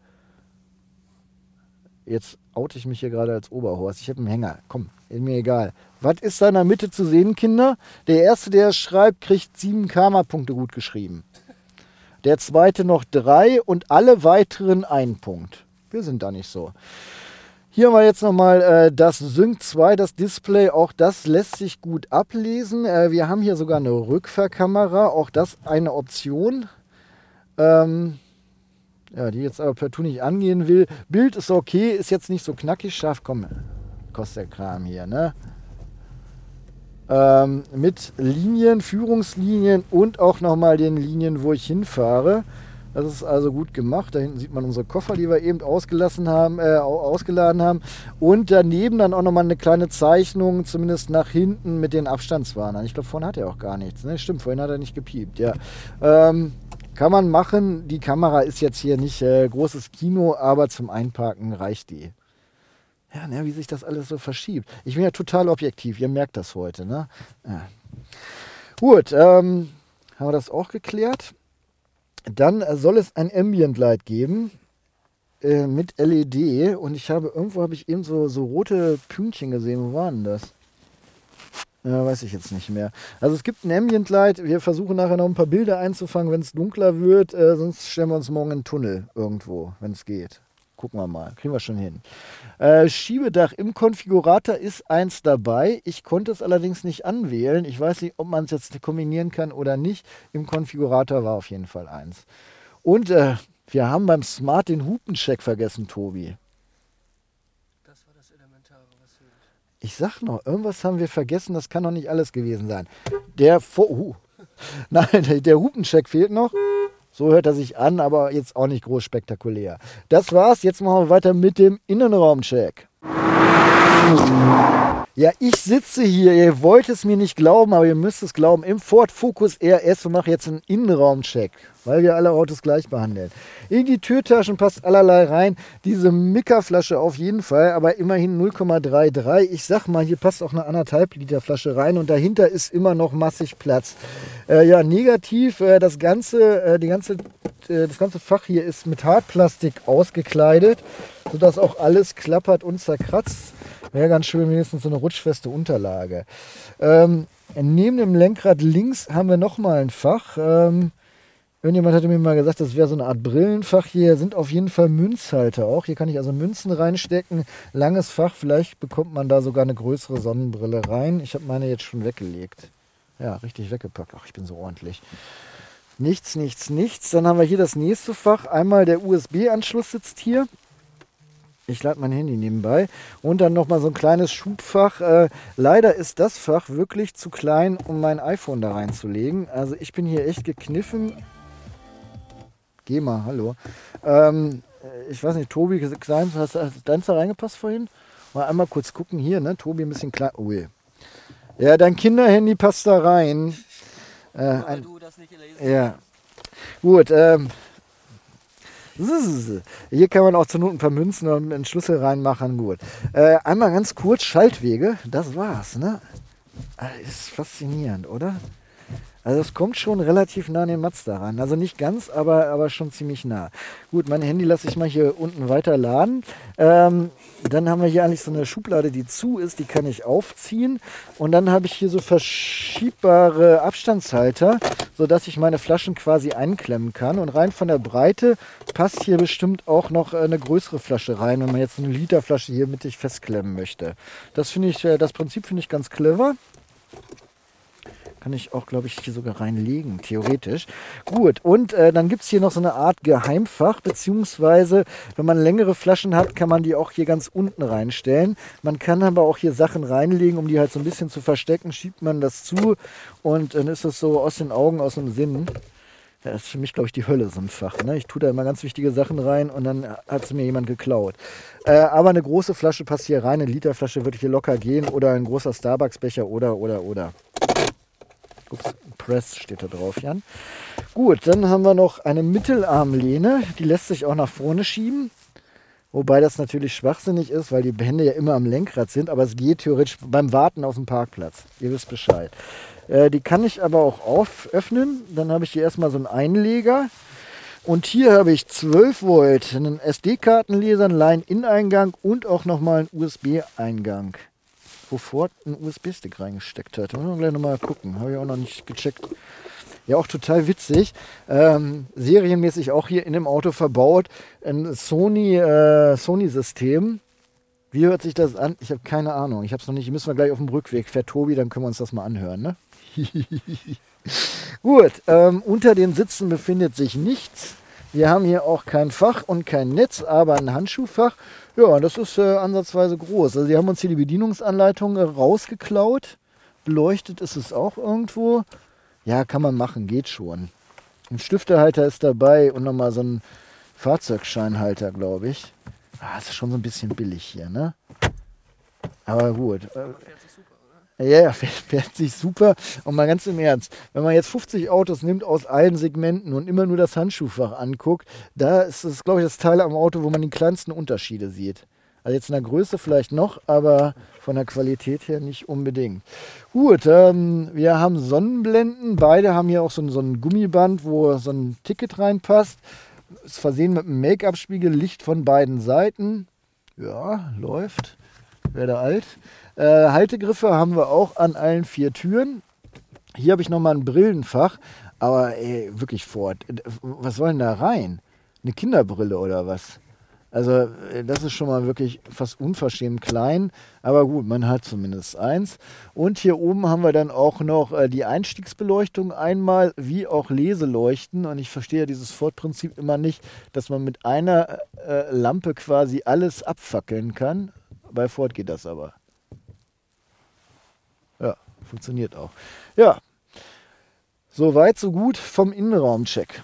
Jetzt oute ich mich hier gerade als Oberhorst. Ich habe einen Hänger. Komm, ist mir egal. Was ist da in der Mitte zu sehen, Kinder? Der Erste, der es schreibt, kriegt sieben Karma-Punkte gut geschrieben. Der Zweite noch drei und alle weiteren einen Punkt. Wir sind da nicht so. Hier haben wir jetzt nochmal äh, das Sync zwei, das Display. Auch das lässt sich gut ablesen. Äh, wir haben hier sogar eine Rückfahrkamera. Auch das eine Option. Ähm, ja, die jetzt aber partout nicht angehen will. Bild ist okay, ist jetzt nicht so knackig scharf. Komm, kostet der Kram hier, ne? Ähm, mit Linien, Führungslinien und auch nochmal den Linien, wo ich hinfahre. Das ist also gut gemacht. Da hinten sieht man unsere Koffer, die wir eben ausgelassen haben, äh, ausgeladen haben. Und daneben dann auch nochmal eine kleine Zeichnung, zumindest nach hinten mit den Abstandswarnern. Ich glaube, vorne hat er auch gar nichts. Ne? Stimmt, vorhin hat er nicht gepiept. Ja. Ähm, kann man machen. Die Kamera ist jetzt hier nicht äh, großes Kino, aber zum Einparken reicht die. Ja, ne, wie sich das alles so verschiebt. Ich bin ja total objektiv. Ihr merkt das heute. Ne? Ja. Gut, ähm, haben wir das auch geklärt. Dann soll es ein Ambient Light geben äh, mit L E D und ich habe irgendwo habe ich eben so, so rote Pünktchen gesehen. Wo waren das? Ja, weiß ich jetzt nicht mehr. Also es gibt ein Ambient Light. Wir versuchen nachher noch ein paar Bilder einzufangen, wenn es dunkler wird. Äh, sonst stellen wir uns morgen in einen Tunnel irgendwo, wenn es geht. Gucken wir mal. Kriegen wir schon hin. Äh, Schiebedach im Konfigurator ist eins dabei. Ich konnte es allerdings nicht anwählen. Ich weiß nicht, ob man es jetzt kombinieren kann oder nicht. Im Konfigurator war auf jeden Fall eins. Und äh, wir haben beim Smart den Hupencheck vergessen, Tobi. Das war das Elementare, was fehlt. Ich sag noch, irgendwas haben wir vergessen. Das kann doch nicht alles gewesen sein. Der Vor... Uh. Nein, der Hupencheck fehlt noch. So hört er sich an, aber jetzt auch nicht groß spektakulär. Das war's. Jetzt machen wir weiter mit dem Innenraumcheck. Ja, ich sitze hier. Ihr wollt es mir nicht glauben, aber ihr müsst es glauben. Im Ford Focus R S und mache jetzt einen Innenraumcheck, weil wir alle Autos gleich behandeln. In die Türtaschen passt allerlei rein. Diese Mika-Flasche auf jeden Fall, aber immerhin null Komma dreiunddreißig. Ich sag mal, hier passt auch eine anderthalb Liter Flasche rein und dahinter ist immer noch massig Platz. Äh, ja, negativ, äh, das ganze, äh, die ganze, äh, das ganze Fach hier ist mit Hartplastik ausgekleidet, sodass auch alles klappert und zerkratzt. Wäre ganz schön, wenigstens so eine rutschfeste Unterlage. Ähm, neben dem Lenkrad links haben wir nochmal ein Fach. Ähm, irgendjemand hatte mir mal gesagt, das wäre so eine Art Brillenfach. Hier sind auf jeden Fall Münzhalter auch. Hier kann ich also Münzen reinstecken. Langes Fach, vielleicht bekommt man da sogar eine größere Sonnenbrille rein. Ich habe meine jetzt schon weggelegt. Ja, richtig weggepackt. Ach, ich bin so ordentlich. Nichts, nichts, nichts. Dann haben wir hier das nächste Fach. Einmal der U S B-Anschluss sitzt hier. Ich lade mein Handy nebenbei. Und dann nochmal so ein kleines Schubfach. Äh, leider ist das Fach wirklich zu klein, um mein iPhone da reinzulegen. Also ich bin hier echt gekniffen. Geh mal, hallo. Ähm, ich weiß nicht, Tobi, hast, hast deins da reingepasst vorhin? Mal einmal kurz gucken hier, ne? Tobi ein bisschen klein. Ui. Ja, dein Kinderhandy passt da rein. Äh, ein, du das nicht lesen. Ja. Gut, ähm. Hier kann man auch zur Not ein paar Münzen und einen Schlüssel reinmachen. Gut. Äh, einmal ganz kurz Schaltwege. Das war's, ne? Ist faszinierend, oder? Also es kommt schon relativ nah an den Mazda ran. Also nicht ganz, aber, aber schon ziemlich nah. Gut, mein Handy lasse ich mal hier unten weiter laden. Ähm, dann haben wir hier eigentlich so eine Schublade, die zu ist. Die kann ich aufziehen. Und dann habe ich hier so verschiebbare Abstandshalter, sodass ich meine Flaschen quasi einklemmen kann. Und rein von der Breite passt hier bestimmt auch noch eine größere Flasche rein, wenn man jetzt eine Literflasche hier mittig festklemmen möchte. Das finde ich, das Prinzip finde ich ganz clever. Kann ich auch, glaube ich, hier sogar reinlegen, theoretisch. Gut, und äh, dann gibt es hier noch so eine Art Geheimfach, beziehungsweise, wenn man längere Flaschen hat, kann man die auch hier ganz unten reinstellen. Man kann aber auch hier Sachen reinlegen, um die halt so ein bisschen zu verstecken, schiebt man das zu und dann ist das so aus den Augen, aus dem Sinn. Das ist für mich, glaube ich, die Hölle, so ein Fach. Ne? Ich tue da immer ganz wichtige Sachen rein und dann hat es mir jemand geklaut. Äh, aber eine große Flasche passt hier rein, eine Literflasche würde hier locker gehen oder ein großer Starbucks-Becher oder, oder, oder. Ups, Press steht da drauf, Jan. Gut, dann haben wir noch eine Mittelarmlehne. Die lässt sich auch nach vorne schieben. Wobei das natürlich schwachsinnig ist, weil die Hände ja immer am Lenkrad sind. Aber es geht theoretisch beim Warten auf dem Parkplatz. Ihr wisst Bescheid. Äh, die kann ich aber auch auf öffnen. Dann habe ich hier erstmal so einen Einleger. Und hier habe ich zwölf Volt, einen S D-Kartenleser, einen Line-In-Eingang und auch nochmal einen U S B-Eingang. Wo Ford einen U S B-Stick reingesteckt hat. Da müssen wir gleich nochmal gucken. Habe ich auch noch nicht gecheckt. Ja, auch total witzig. Ähm, serienmäßig auch hier in dem Auto verbaut. Ein Sony, äh, Sony-System. Wie hört sich das an? Ich habe keine Ahnung. Ich habe es noch nicht. Müssen wir gleich auf dem Rückweg. Fährt Tobi, dann können wir uns das mal anhören. Ne? Gut, ähm, unter den Sitzen befindet sich nichts. Wir haben hier auch kein Fach und kein Netz, aber ein Handschuhfach. Ja, das ist äh, ansatzweise groß. Also die haben uns hier die Bedienungsanleitung äh, rausgeklaut. beleuchtet ist es auch irgendwo. Ja, kann man machen, geht schon. Ein Stiftehalter ist dabei und nochmal so ein Fahrzeugscheinhalter, glaube ich. Ah, das ist schon so ein bisschen billig hier, ne? Aber gut. Aber fährt sich super, oder? Ja, ja, fährt, fährt sich super. Und mal ganz im Ernst, wenn man jetzt fünfzig Autos nimmt aus allen Segmenten und immer nur das Handschuhfach anguckt, da ist es, glaube ich, das Teil am Auto, wo man die kleinsten Unterschiede sieht. Also jetzt in der Größe vielleicht noch, aber von der Qualität her nicht unbedingt. Gut, ähm, wir haben Sonnenblenden. Beide haben hier auch so ein, so ein Gummiband, wo so ein Ticket reinpasst. Ist versehen mit einem Make-up-Spiegel, Licht von beiden Seiten. Ja, läuft. Werde alt. Äh, Haltegriffe haben wir auch an allen vier Türen. Hier habe ich nochmal ein Brillenfach. Aber ey, wirklich Ford. Was soll denn da rein? Eine Kinderbrille oder was? Also das ist schon mal wirklich fast unverschämt klein, aber gut, man hat zumindest eins. Und hier oben haben wir dann auch noch äh, die Einstiegsbeleuchtung einmal, wie auch Leseleuchten. Und ich verstehe dieses Ford-Prinzip immer nicht, dass man mit einer äh, Lampe quasi alles abfackeln kann. Bei Ford geht das aber. Ja, funktioniert auch. Ja, so weit, so gut vom Innenraumcheck.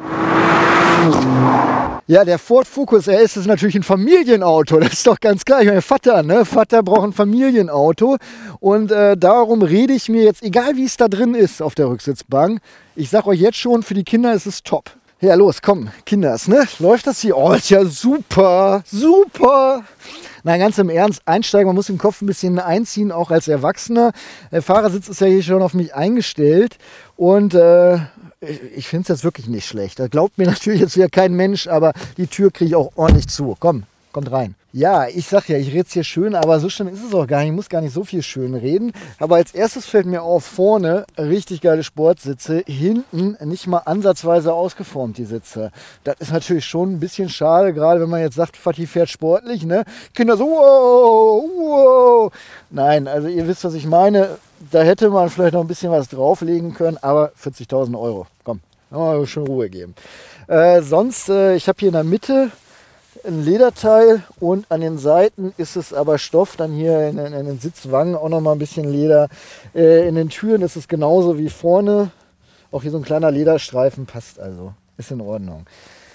Ja, der Ford Focus R S ist natürlich ein Familienauto, das ist doch ganz klar. Ich meine, Vater, ne? Vater braucht ein Familienauto und äh, darum rede ich mir jetzt, egal wie es da drin ist auf der Rücksitzbank, ich sage euch jetzt schon, für die Kinder ist es top. Ja, los, komm, Kinders, ne? Läuft das hier? Oh, ist ja super, super. Na, ganz im Ernst, einsteigen, man muss den Kopf ein bisschen einziehen, auch als Erwachsener. Der Fahrersitz ist ja hier schon auf mich eingestellt und äh, ich finde es jetzt wirklich nicht schlecht. Da glaubt mir natürlich jetzt wieder kein Mensch, aber die Tür kriege ich auch ordentlich zu. Komm, kommt rein. Ja, ich sag ja, ich rede es hier schön, aber so schön ist es auch gar nicht. Ich muss gar nicht so viel schön reden. Aber als erstes fällt mir auf, vorne richtig geile Sportsitze, hinten nicht mal ansatzweise ausgeformt, die Sitze. Das ist natürlich schon ein bisschen schade, gerade wenn man jetzt sagt, Fatih fährt sportlich, ne? Kinder so, wow, wow. Nein, also ihr wisst, was ich meine. Da hätte man vielleicht noch ein bisschen was drauflegen können, aber vierzigtausend Euro. Komm, mal schon Ruhe geben. Äh, sonst, äh, ich habe hier in der Mitte ein Lederteil und an den Seiten ist es aber Stoff. Dann hier in, in, in den Sitzwangen auch noch mal ein bisschen Leder. Äh, in den Türen ist es genauso wie vorne. Auch hier so ein kleiner Lederstreifen passt also. Ist in Ordnung.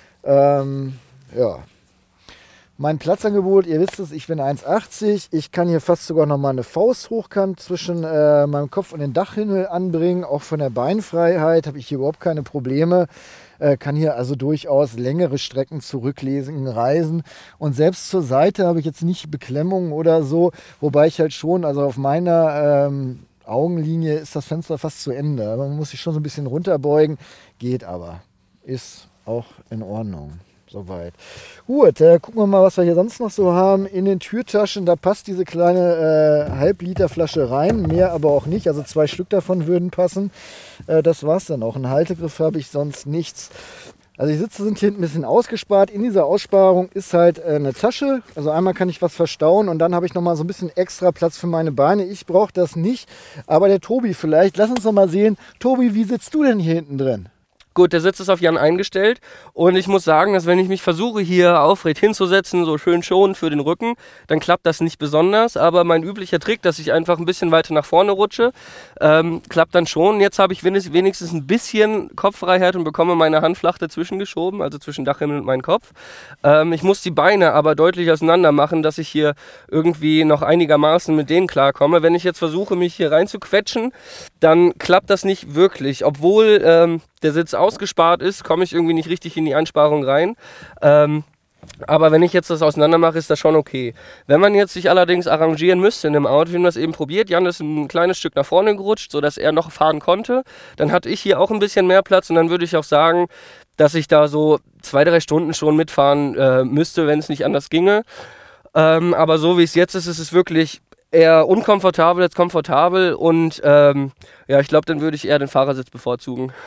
Ähm, ja. Mein Platzangebot, ihr wisst es, ich bin eins achtzig. Ich kann hier fast sogar noch mal eine Faust hochkant zwischen äh, meinem Kopf und den Dachhimmel anbringen. Auch von der Beinfreiheit habe ich hier überhaupt keine Probleme. Äh, kann hier also durchaus längere Strecken zurücklesen, reisen. Und selbst zur Seite habe ich jetzt nicht Beklemmungen oder so. Wobei ich halt schon, also auf meiner ähm, Augenlinie ist das Fenster fast zu Ende. Man muss sich schon so ein bisschen runterbeugen. Geht aber. Ist auch in Ordnung. Soweit. Gut, äh, gucken wir mal, was wir hier sonst noch so haben. In den Türtaschen, da passt diese kleine äh, Halbliterflasche rein, mehr aber auch nicht. Also zwei Stück davon würden passen. Äh, das war's dann auch. Einen Haltegriff habe ich sonst nichts. Also die Sitze sind hier ein bisschen ausgespart. In dieser Aussparung ist halt äh, eine Tasche. Also einmal kann ich was verstauen und dann habe ich nochmal so ein bisschen extra Platz für meine Beine. Ich brauche das nicht, aber der Tobi vielleicht. Lass uns noch mal sehen. Tobi, wie sitzt du denn hier hinten drin? Gut, der Sitz ist auf Jan eingestellt und ich muss sagen, dass wenn ich mich versuche hier aufrecht hinzusetzen, so schön schonend für den Rücken, dann klappt das nicht besonders, aber mein üblicher Trick, dass ich einfach ein bisschen weiter nach vorne rutsche, ähm, klappt dann schon. Jetzt habe ich wenigstens ein bisschen Kopffreiheit und bekomme meine Hand flach dazwischen geschoben, also zwischen Dachhimmel und meinem Kopf. Ähm, ich muss die Beine aber deutlich auseinander machen, dass ich hier irgendwie noch einigermaßen mit denen klarkomme. Wenn ich jetzt versuche, mich hier rein zu quetschen, dann klappt das nicht wirklich, obwohl ähm, der Sitz ausgespart ist, komme ich irgendwie nicht richtig in die Ansparung rein. Ähm, aber wenn ich jetzt das auseinander mache, ist das schon okay. Wenn man jetzt sich allerdings arrangieren müsste in dem Auto, wir haben das eben probiert, Jan ist ein kleines Stück nach vorne gerutscht, sodass er noch fahren konnte, dann hatte ich hier auch ein bisschen mehr Platz und dann würde ich auch sagen, dass ich da so zwei, drei Stunden schon mitfahren äh, müsste, wenn es nicht anders ginge. Ähm, aber so wie es jetzt ist, ist es wirklich eher unkomfortabel als komfortabel und ähm, ja, ich glaube, dann würde ich eher den Fahrersitz bevorzugen.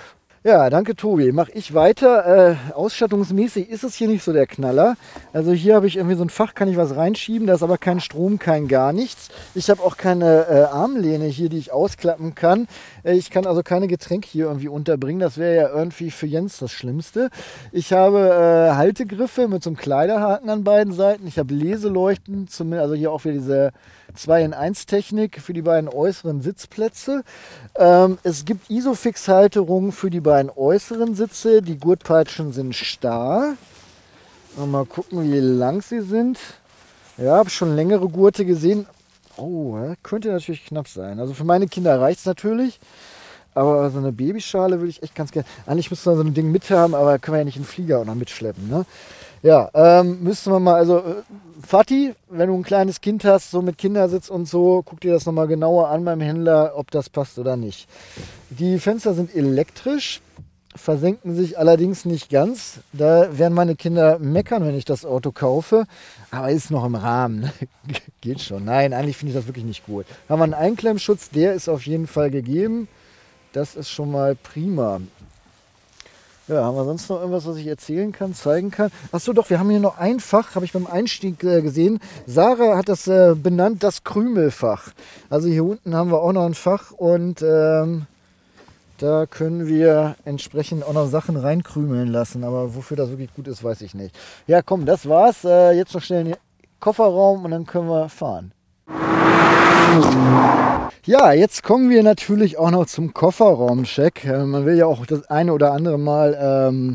Ja, danke Tobi. Mache ich weiter. Äh, ausstattungsmäßig ist es hier nicht so der Knaller. Also hier habe ich irgendwie so ein Fach, kann ich was reinschieben. Da ist aber kein Strom, kein gar nichts. Ich habe auch keine äh, Armlehne hier, die ich ausklappen kann. Äh, ich kann also keine Getränke hier irgendwie unterbringen. Das wäre ja irgendwie für Jens das Schlimmste. Ich habe äh, Haltegriffe mit so einem Kleiderhaken an beiden Seiten. Ich habe Leseleuchten, zumindest, also hier auch wieder diese zwei in eins Technik für die beiden äußeren Sitzplätze. Ähm, es gibt Isofix-Halterungen für die beiden äußeren Sitze. Die Gurtpeitschen sind starr. Mal gucken, wie lang sie sind. Ja, habe schon längere Gurte gesehen. Oh, könnte natürlich knapp sein. Also für meine Kinder reicht es natürlich. Aber so eine Babyschale würde ich echt ganz gerne. Eigentlich müsste man so ein Ding mit haben, aber können wir ja nicht in den Flieger auch noch mitschleppen. Ne? Ja, ähm, müsste man mal, also äh, Vati, wenn du ein kleines Kind hast, so mit Kindersitz und so, guck dir das nochmal genauer an beim Händler, ob das passt oder nicht. Die Fenster sind elektrisch, versenken sich allerdings nicht ganz. Da werden meine Kinder meckern, wenn ich das Auto kaufe, aber ist noch im Rahmen. Ne? Geht schon. Nein, eigentlich finde ich das wirklich nicht gut. Haben wir einen Einklemmschutz, der ist auf jeden Fall gegeben. Das ist schon mal prima. Ja, haben wir sonst noch irgendwas, was ich erzählen kann, zeigen kann? Achso, doch, wir haben hier noch ein Fach, habe ich beim Einstieg äh, gesehen. Sarah hat das äh, benannt, das Krümelfach. Also hier unten haben wir auch noch ein Fach und ähm, da können wir entsprechend auch noch Sachen reinkrümeln lassen. Aber wofür das wirklich gut ist, weiß ich nicht. Ja, komm, das war's. Äh, jetzt noch schnell in den Kofferraum und dann können wir fahren. Ja, jetzt kommen wir natürlich auch noch zum Kofferraumcheck. Äh, man will ja auch das eine oder andere Mal ähm,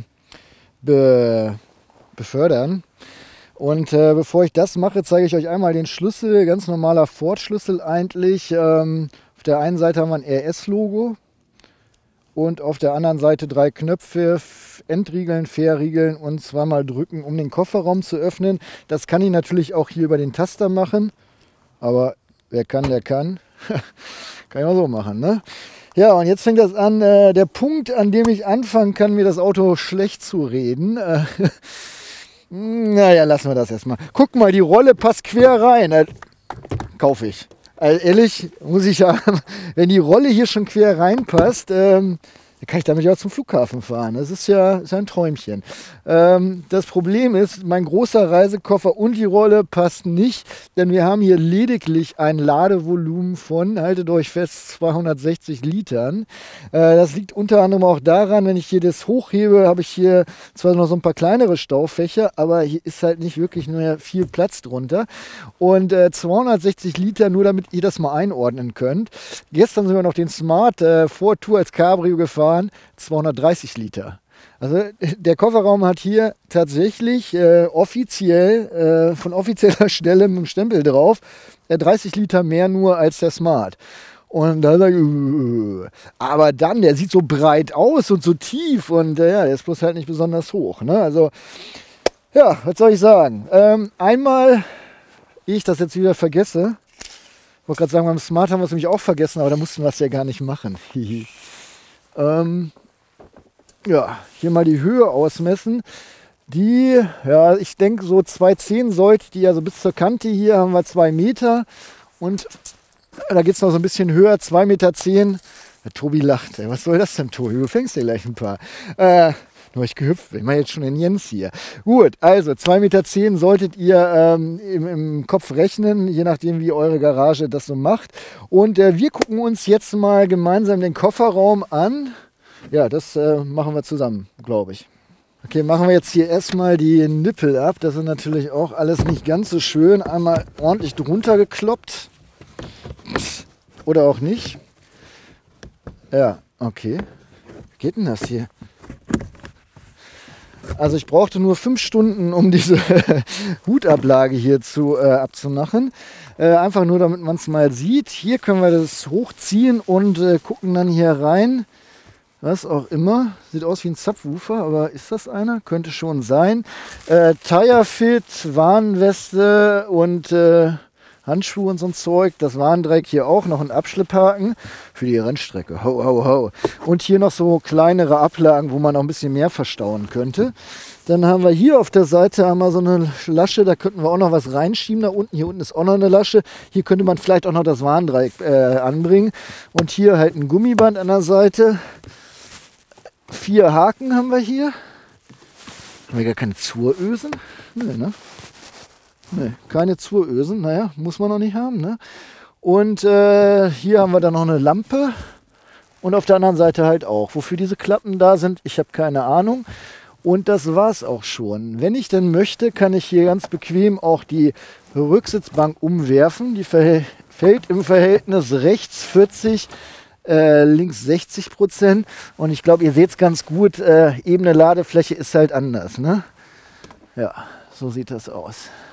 be befördern. Und äh, bevor ich das mache, zeige ich euch einmal den Schlüssel. Ganz normaler Ford-Schlüssel eigentlich. Ähm, auf der einen Seite haben wir ein R S-Logo und auf der anderen Seite drei Knöpfe, Entriegeln, Verriegeln und zweimal drücken, um den Kofferraum zu öffnen. Das kann ich natürlich auch hier über den Taster machen. Aber wer kann, der kann. Kann ich auch so machen, ne? Ja, und jetzt fängt das an. Äh, der Punkt, an dem ich anfangen kann, mir das Auto schlecht zu reden. Äh, naja, lassen wir das erstmal. Guck mal, die Rolle passt quer rein. Äh, kaufe ich. Also ehrlich, muss ich sagen, wenn die Rolle hier schon quer reinpasst, ähm, dann kann ich damit auch zum Flughafen fahren. Das ist ja, ist ja ein Träumchen. Ähm, das Problem ist, mein großer Reisekoffer und die Rolle passt nicht, denn wir haben hier lediglich ein Ladevolumen von, haltet euch fest, zweihundertsechzig Litern. Äh, das liegt unter anderem auch daran, wenn ich hier das hochhebe, habe ich hier zwar noch so ein paar kleinere Staufächer, aber hier ist halt nicht wirklich mehr viel Platz drunter. Und äh, zweihundertsechzig Liter, nur damit ihr das mal einordnen könnt. Gestern sind wir noch den Smart äh, Vortour als Cabrio gefahren. zweihundertdreißig Liter. Also der Kofferraum hat hier tatsächlich äh, offiziell, äh, von offizieller Stelle mit dem Stempel drauf, äh, dreißig Liter mehr nur als der Smart. Und da sage ich, uh, aber dann, der sieht so breit aus und so tief und äh, ja, der ist bloß halt nicht besonders hoch. Ne? Also ja, was soll ich sagen? Ähm, einmal, ehe ich das jetzt wieder vergesse, ich wollte gerade sagen, beim Smart haben wir es nämlich auch vergessen, aber da mussten wir es ja gar nicht machen. Ähm, ja, hier mal die Höhe ausmessen. Die, ja, ich denke so zwei Komma zehn sollte die, also bis zur Kante hier haben wir zwei Meter. Und da geht es noch so ein bisschen höher, zwei Komma zehn Meter. Der Tobi lacht. Ey, was soll das denn, Tobi? Du fängst dir gleich ein paar. Äh, nur ich gehüpft bin. Ich mache jetzt schon den Jens hier. Gut, also zwei Komma zehn Meter solltet ihr ähm, im, im Kopf rechnen, je nachdem wie eure Garage das so macht. Und äh, wir gucken uns jetzt mal gemeinsam den Kofferraum an. Ja, das äh, machen wir zusammen, glaube ich. Okay, machen wir jetzt hier erstmal die Nippel ab. Das ist natürlich auch alles nicht ganz so schön. Einmal ordentlich drunter gekloppt. Oder auch nicht. Ja, okay. Wie geht denn das hier? Also ich brauchte nur fünf Stunden, um diese Hutablage hier zu, äh, abzumachen. Äh, einfach nur, damit man es mal sieht. Hier können wir das hochziehen und äh, gucken dann hier rein. Was auch immer. Sieht aus wie ein Subwoofer, aber ist das einer? Könnte schon sein. Äh, Tire Fit, Warnweste und äh, Handschuhe und so ein Zeug. Das Warndreieck hier auch. Noch ein Abschlepphaken für die Rennstrecke. Ho, ho, ho. Und hier noch so kleinere Ablagen, wo man auch ein bisschen mehr verstauen könnte. Dann haben wir hier auf der Seite einmal so eine Lasche. Da könnten wir auch noch was reinschieben. Da unten, hier unten ist auch noch eine Lasche. Hier könnte man vielleicht auch noch das Warndreieck äh, anbringen. Und hier halt ein Gummiband an der Seite. Vier Haken haben wir hier. Haben wir gar keine Zurösen? Nee, ne? Nee, keine Zurösen. Naja, muss man noch nicht haben, ne? Und äh, hier haben wir dann noch eine Lampe. Und auf der anderen Seite halt auch. Wofür diese Klappen da sind, ich habe keine Ahnung. Und das war's auch schon. Wenn ich denn möchte, kann ich hier ganz bequem auch die Rücksitzbank umwerfen. Die fällt im Verhältnis rechts vierzig, äh, links sechzig Prozent. Und ich glaube, ihr seht es ganz gut, äh, ebene Ladefläche ist halt anders, ne? Ja, so sieht das aus.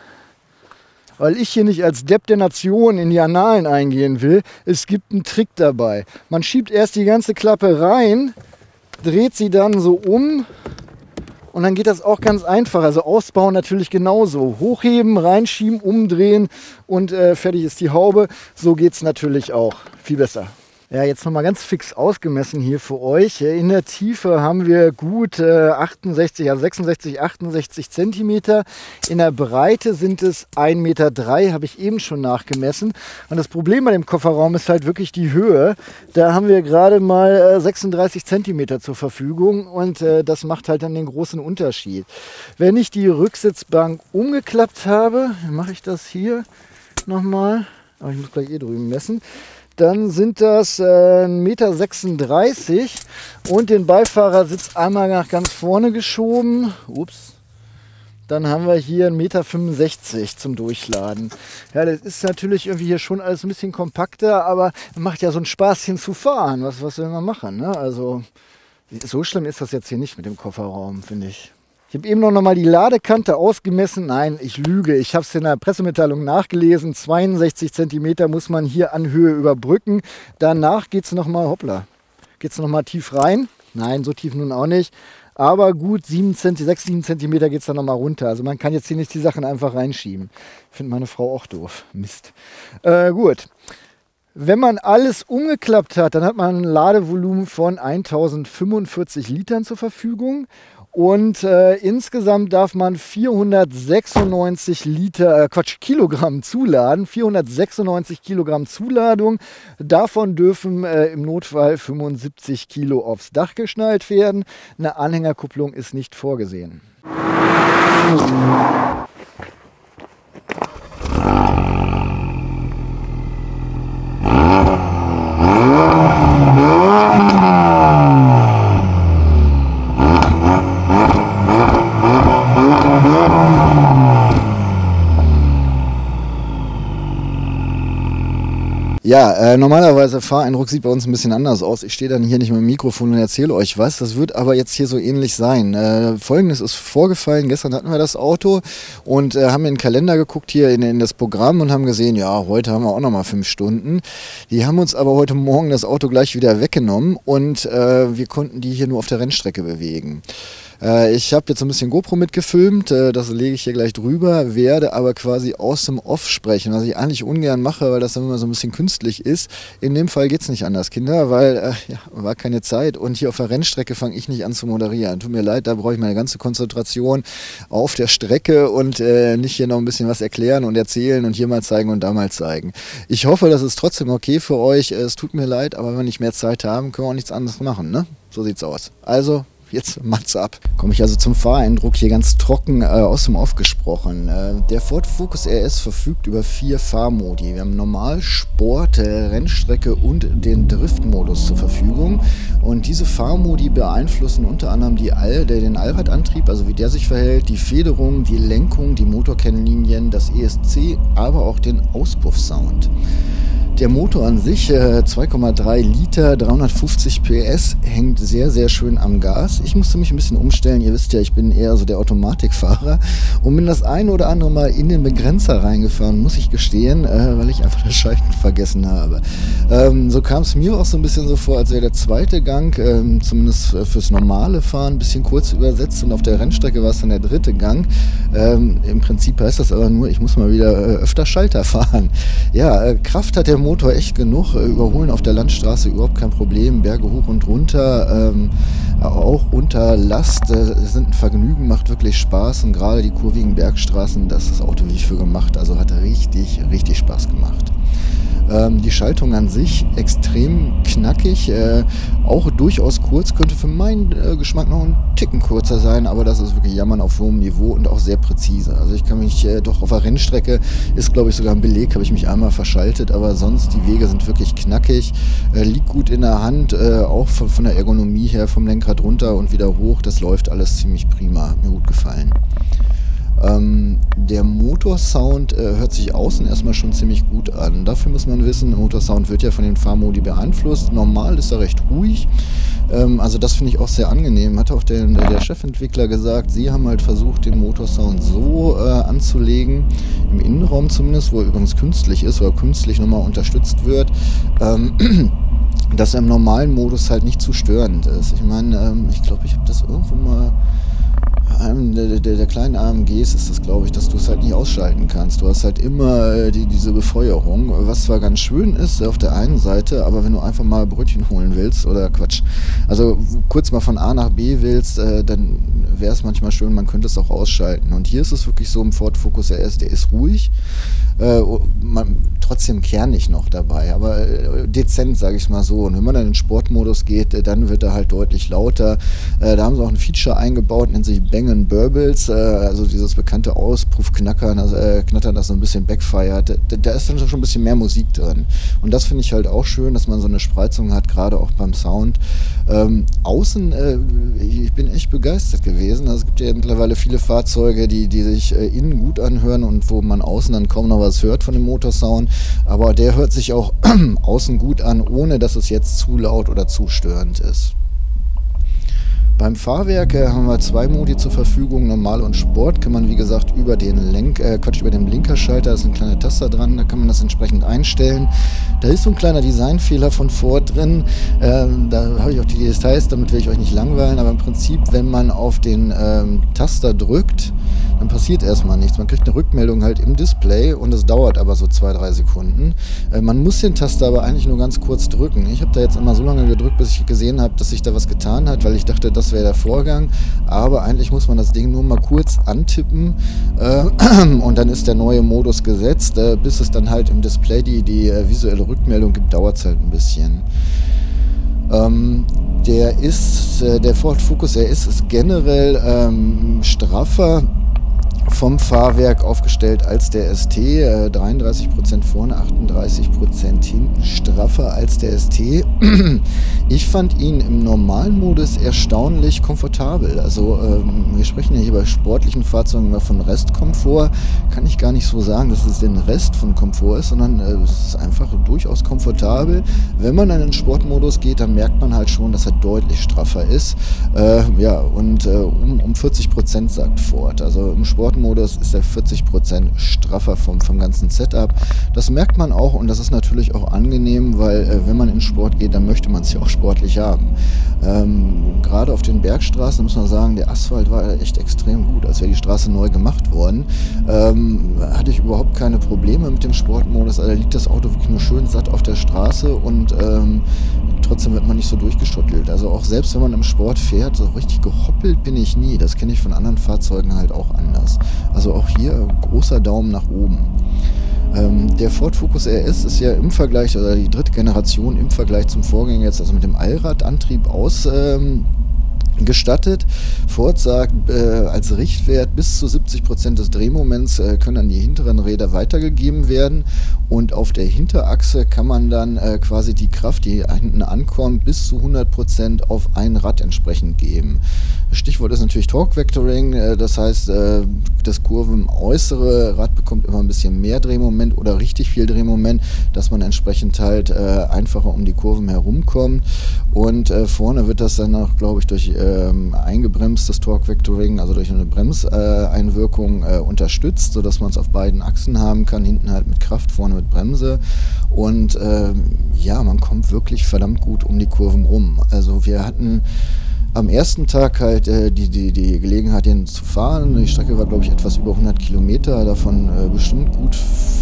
Weil ich hier nicht als Depp der Nation in die Annalen eingehen will, es gibt einen Trick dabei. Man schiebt erst die ganze Klappe rein, dreht sie dann so um und dann geht das auch ganz einfach. Also ausbauen natürlich genauso. Hochheben, reinschieben, umdrehen und äh, fertig ist die Haube. So geht es natürlich auch. Viel besser. Ja, jetzt nochmal ganz fix ausgemessen hier für euch. In der Tiefe haben wir gut äh, achtundsechzig, also sechsundsechzig, achtundsechzig Zentimeter. In der Breite sind es ein Meter drei, habe ich eben schon nachgemessen. Und das Problem bei dem Kofferraum ist halt wirklich die Höhe. Da haben wir gerade mal äh, sechsunddreißig Zentimeter zur Verfügung und äh, das macht halt dann den großen Unterschied. Wenn ich die Rücksitzbank umgeklappt habe, mache ich das hier nochmal. Aber ich muss gleich eh drüben messen. Dann sind das äh, ein Meter sechsunddreißig und den Beifahrersitz einmal nach ganz vorne geschoben. Ups. Dann haben wir hier ein Meter fünfundsechzig zum Durchladen. Ja, das ist natürlich irgendwie hier schon alles ein bisschen kompakter, aber macht ja so einen Spaß hinzufahren. Was, was will man machen, ne? Also so schlimm ist das jetzt hier nicht mit dem Kofferraum, finde ich. Ich habe eben noch mal die Ladekante ausgemessen. Nein, ich lüge. Ich habe es in der Pressemitteilung nachgelesen. zweiundsechzig Zentimeter muss man hier an Höhe überbrücken. Danach geht es noch mal, hoppla, geht es noch mal tief rein. Nein, so tief nun auch nicht. Aber gut, sieben Zentimeter, sechs, sieben Zentimeter geht es dann noch mal runter. Also man kann jetzt hier nicht die Sachen einfach reinschieben. Findet meine Frau auch doof. Mist. Äh, gut. Wenn man alles umgeklappt hat, dann hat man ein Ladevolumen von eintausendfünfundvierzig Litern zur Verfügung. Und äh, insgesamt darf man vierhundertsechsundneunzig Liter, äh, Quatsch, Kilogramm zuladen. vierhundertsechsundneunzig Kilogramm Zuladung. Davon dürfen äh, im Notfall fünfundsiebzig Kilo aufs Dach geschnallt werden. Eine Anhängerkupplung ist nicht vorgesehen. Ja, äh, normalerweise Fahreindruck sieht bei uns ein bisschen anders aus. Ich stehe dann hier nicht mit dem Mikrofon und erzähle euch was. Das wird aber jetzt hier so ähnlich sein. Äh, Folgendes ist vorgefallen. Gestern hatten wir das Auto und äh, haben in den Kalender geguckt hier in, in das Programm und haben gesehen, ja, heute haben wir auch nochmal fünf Stunden. Die haben uns aber heute Morgen das Auto gleich wieder weggenommen und äh, wir konnten die hier nur auf der Rennstrecke bewegen. Ich habe jetzt ein bisschen GoPro mitgefilmt, das lege ich hier gleich drüber, werde aber quasi aus dem Off sprechen, was ich eigentlich ungern mache, weil das dann immer so ein bisschen künstlich ist. In dem Fall geht es nicht anders, Kinder, weil äh, ja, war keine Zeit und hier auf der Rennstrecke fange ich nicht an zu moderieren. Tut mir leid, da brauche ich meine ganze Konzentration auf der Strecke und äh, nicht hier noch ein bisschen was erklären und erzählen und hier mal zeigen und da mal zeigen. Ich hoffe, das ist trotzdem okay für euch. Es tut mir leid, aber wenn wir nicht mehr Zeit haben, können wir auch nichts anderes machen, ne? So sieht's aus. Also, jetzt macht's ab. Komme ich also zum Fahreindruck hier ganz trocken äh, aus dem Off gesprochen. Äh, der Ford Focus R S verfügt über vier Fahrmodi. Wir haben Normal, Sport, äh, Rennstrecke und den Driftmodus zur Verfügung. Und diese Fahrmodi beeinflussen unter anderem die All, der, den Allradantrieb, also wie der sich verhält, die Federung, die Lenkung, die Motorkennlinien, das E S C, aber auch den Auspuffsound. Der Motor an sich, äh, zwei Komma drei Liter, dreihundertfünfzig P S, hängt sehr, sehr schön am Gas. Ich musste mich ein bisschen umstellen. Ihr wisst ja, ich bin eher so der Automatikfahrer und bin das ein oder andere Mal in den Begrenzer reingefahren, muss ich gestehen, äh, weil ich einfach das Schalten vergessen habe. Ähm, so kam es mir auch so ein bisschen so vor, als wäre der zweite Gang, ähm, zumindest fürs normale Fahren, ein bisschen kurz übersetzt und auf der Rennstrecke war es dann der dritte Gang. Ähm, Im Prinzip heißt das aber nur, ich muss mal wieder äh, öfter Schalter fahren. Ja, äh, Kraft hat der Motor echt genug, überholen auf der Landstraße überhaupt kein Problem, Berge hoch und runter, ähm, auch unter Last, äh, sind ein Vergnügen, macht wirklich Spaß und gerade die kurvigen Bergstraßen, das ist das Auto wie für gemacht, also hat richtig, richtig Spaß gemacht. Ähm, die Schaltung an sich extrem knackig, äh, auch durchaus kurz, könnte für meinen äh, Geschmack noch ein Ticken kurzer sein, aber das ist wirklich Jammern auf hohem Niveau und auch sehr präzise. Also ich kann mich äh, doch auf der Rennstrecke, ist glaube ich sogar ein Beleg, habe ich mich einmal verschaltet, aber sonst die Wege sind wirklich knackig, äh, liegt gut in der Hand, äh, auch von, von der Ergonomie her, vom Lenkrad runter und wieder hoch, das läuft alles ziemlich prima, hat mir gut gefallen. Ähm, der Motorsound äh, hört sich außen erstmal schon ziemlich gut an. Dafür muss man wissen, der Motorsound wird ja von den Fahrmodi beeinflusst. Normal ist er recht ruhig. Ähm, also das finde ich auch sehr angenehm. Hat auch der, der Chefentwickler gesagt, sie haben halt versucht, den Motorsound so äh, anzulegen, im Innenraum zumindest, wo er übrigens künstlich ist oder künstlich nochmal unterstützt wird, ähm, dass er im normalen Modus halt nicht zu störend ist. Ich meine, ähm, ich glaube, ich habe das irgendwo mal... Einem der, der, der kleinen A M Gs ist das, glaube ich, dass du es halt nicht ausschalten kannst. Du hast halt immer äh, die, diese Befeuerung, was zwar ganz schön ist auf der einen Seite, aber wenn du einfach mal Brötchen holen willst oder Quatsch, also kurz mal von A nach B willst, äh, dann wäre es manchmal schön, man könnte es auch ausschalten. Und hier ist es wirklich so im Ford Focus R S, der ist ruhig, äh, man, trotzdem kernig noch dabei, aber äh, dezent, sage ich mal so. Und wenn man dann in den Sportmodus geht, äh, dann wird er halt deutlich lauter. Äh, da haben sie auch ein Feature eingebaut, nennt sich Bang and Burbles, äh, also dieses bekannte Auspuffknackern, also, äh, Knattern, das so ein bisschen backfeiert. Da, da ist dann schon ein bisschen mehr Musik drin. Und das finde ich halt auch schön, dass man so eine Spreizung hat, gerade auch beim Sound. Ähm, außen, äh, ich bin echt begeistert gewesen. Also es gibt ja mittlerweile viele Fahrzeuge, die, die sich äh, innen gut anhören und wo man außen dann kaum noch was hört von dem Motorsound. Aber der hört sich auch außen gut an, ohne dass es jetzt zu laut oder zu störend ist. Beim Fahrwerk äh, haben wir zwei Modi zur Verfügung, Normal und Sport. Kann man wie gesagt über den Lenk, äh, Quatsch, über den Blinkerschalter, da ist ein kleiner Taster dran, da kann man das entsprechend einstellen. Da ist so ein kleiner Designfehler von Ford drin, ähm, da habe ich auch die Details, damit will ich euch nicht langweilen, aber im Prinzip, wenn man auf den ähm, Taster drückt, dann passiert erstmal nichts. Man kriegt eine Rückmeldung halt im Display und es dauert aber so zwei, drei Sekunden. Äh, man muss den Taster aber eigentlich nur ganz kurz drücken. Ich habe da jetzt immer so lange gedrückt, bis ich gesehen habe, dass sich da was getan hat, weil ich dachte, das wäre der Vorgang. Aber eigentlich muss man das Ding nur mal kurz antippen äh, und dann ist der neue Modus gesetzt. Äh, bis es dann halt im Display die, die äh, visuelle Rückmeldung gibt, dauert es halt ein bisschen. Ähm, der ist, äh, der Ford Focus R S ist generell ähm, straffer vom Fahrwerk aufgestellt als der S T, äh, dreiunddreißig Prozent vorne, achtunddreißig Prozent hinten, straffer als der S T. Ich fand ihn im normalen Modus erstaunlich komfortabel. Also ähm, wir sprechen ja hier bei sportlichen Fahrzeugen immer von Restkomfort. Kann ich gar nicht so sagen, dass es den Rest von Komfort ist, sondern äh, es ist einfach durchaus komfortabel. Wenn man dann in den Sportmodus geht, dann merkt man halt schon, dass er deutlich straffer ist. Äh, ja, und äh, um, um vierzig Prozent sagt Ford. Also im Sportmodus ist er vierzig Prozent straffer vom, vom ganzen Setup. Das merkt man auch und das ist natürlich auch angenehm, weil äh, wenn man in Sport geht, dann möchte man es ja auch sportlich haben. Ähm, gerade auf den Bergstraßen muss man sagen, der Asphalt war echt extrem gut. Als wäre die Straße neu gemacht worden, ähm, hatte ich überhaupt keine Probleme mit dem Sportmodus. Also da liegt das Auto wirklich nur schön satt auf der Straße und ähm, trotzdem wird man nicht so durchgeschüttelt. Also auch selbst wenn man im Sport fährt, so richtig gehoppelt bin ich nie. Das kenne ich von anderen Fahrzeugen halt auch anders. Also auch hier großer Daumen nach oben. Ähm, der Ford Focus R S ist ja im Vergleich, oder die dritte Generation im Vergleich zum Vorgänger jetzt, also mit dem Allradantrieb aus... Ähm, gestattet. Ford sagt, äh, als Richtwert bis zu siebzig Prozent des Drehmoments äh, können an die hinteren Räder weitergegeben werden und auf der Hinterachse kann man dann äh, quasi die Kraft, die hinten ankommt, bis zu hundert Prozent auf ein Rad entsprechend geben. Das Stichwort ist natürlich Torque Vectoring, äh, das heißt, äh, das kurvenäußere Rad bekommt immer ein bisschen mehr Drehmoment oder richtig viel Drehmoment, dass man entsprechend halt äh, einfacher um die Kurven herumkommt und äh, vorne wird das dann auch, glaube ich, durch äh, eingebremst, das Torque Vectoring, also durch eine Bremseinwirkung äh, unterstützt, sodass man es auf beiden Achsen haben kann, hinten halt mit Kraft, vorne mit Bremse und äh, ja, man kommt wirklich verdammt gut um die Kurven rum. Also wir hatten am ersten Tag halt äh, die, die, die Gelegenheit, den zu fahren. Die Strecke war, glaube ich, etwas über hundert Kilometer, davon äh, bestimmt gut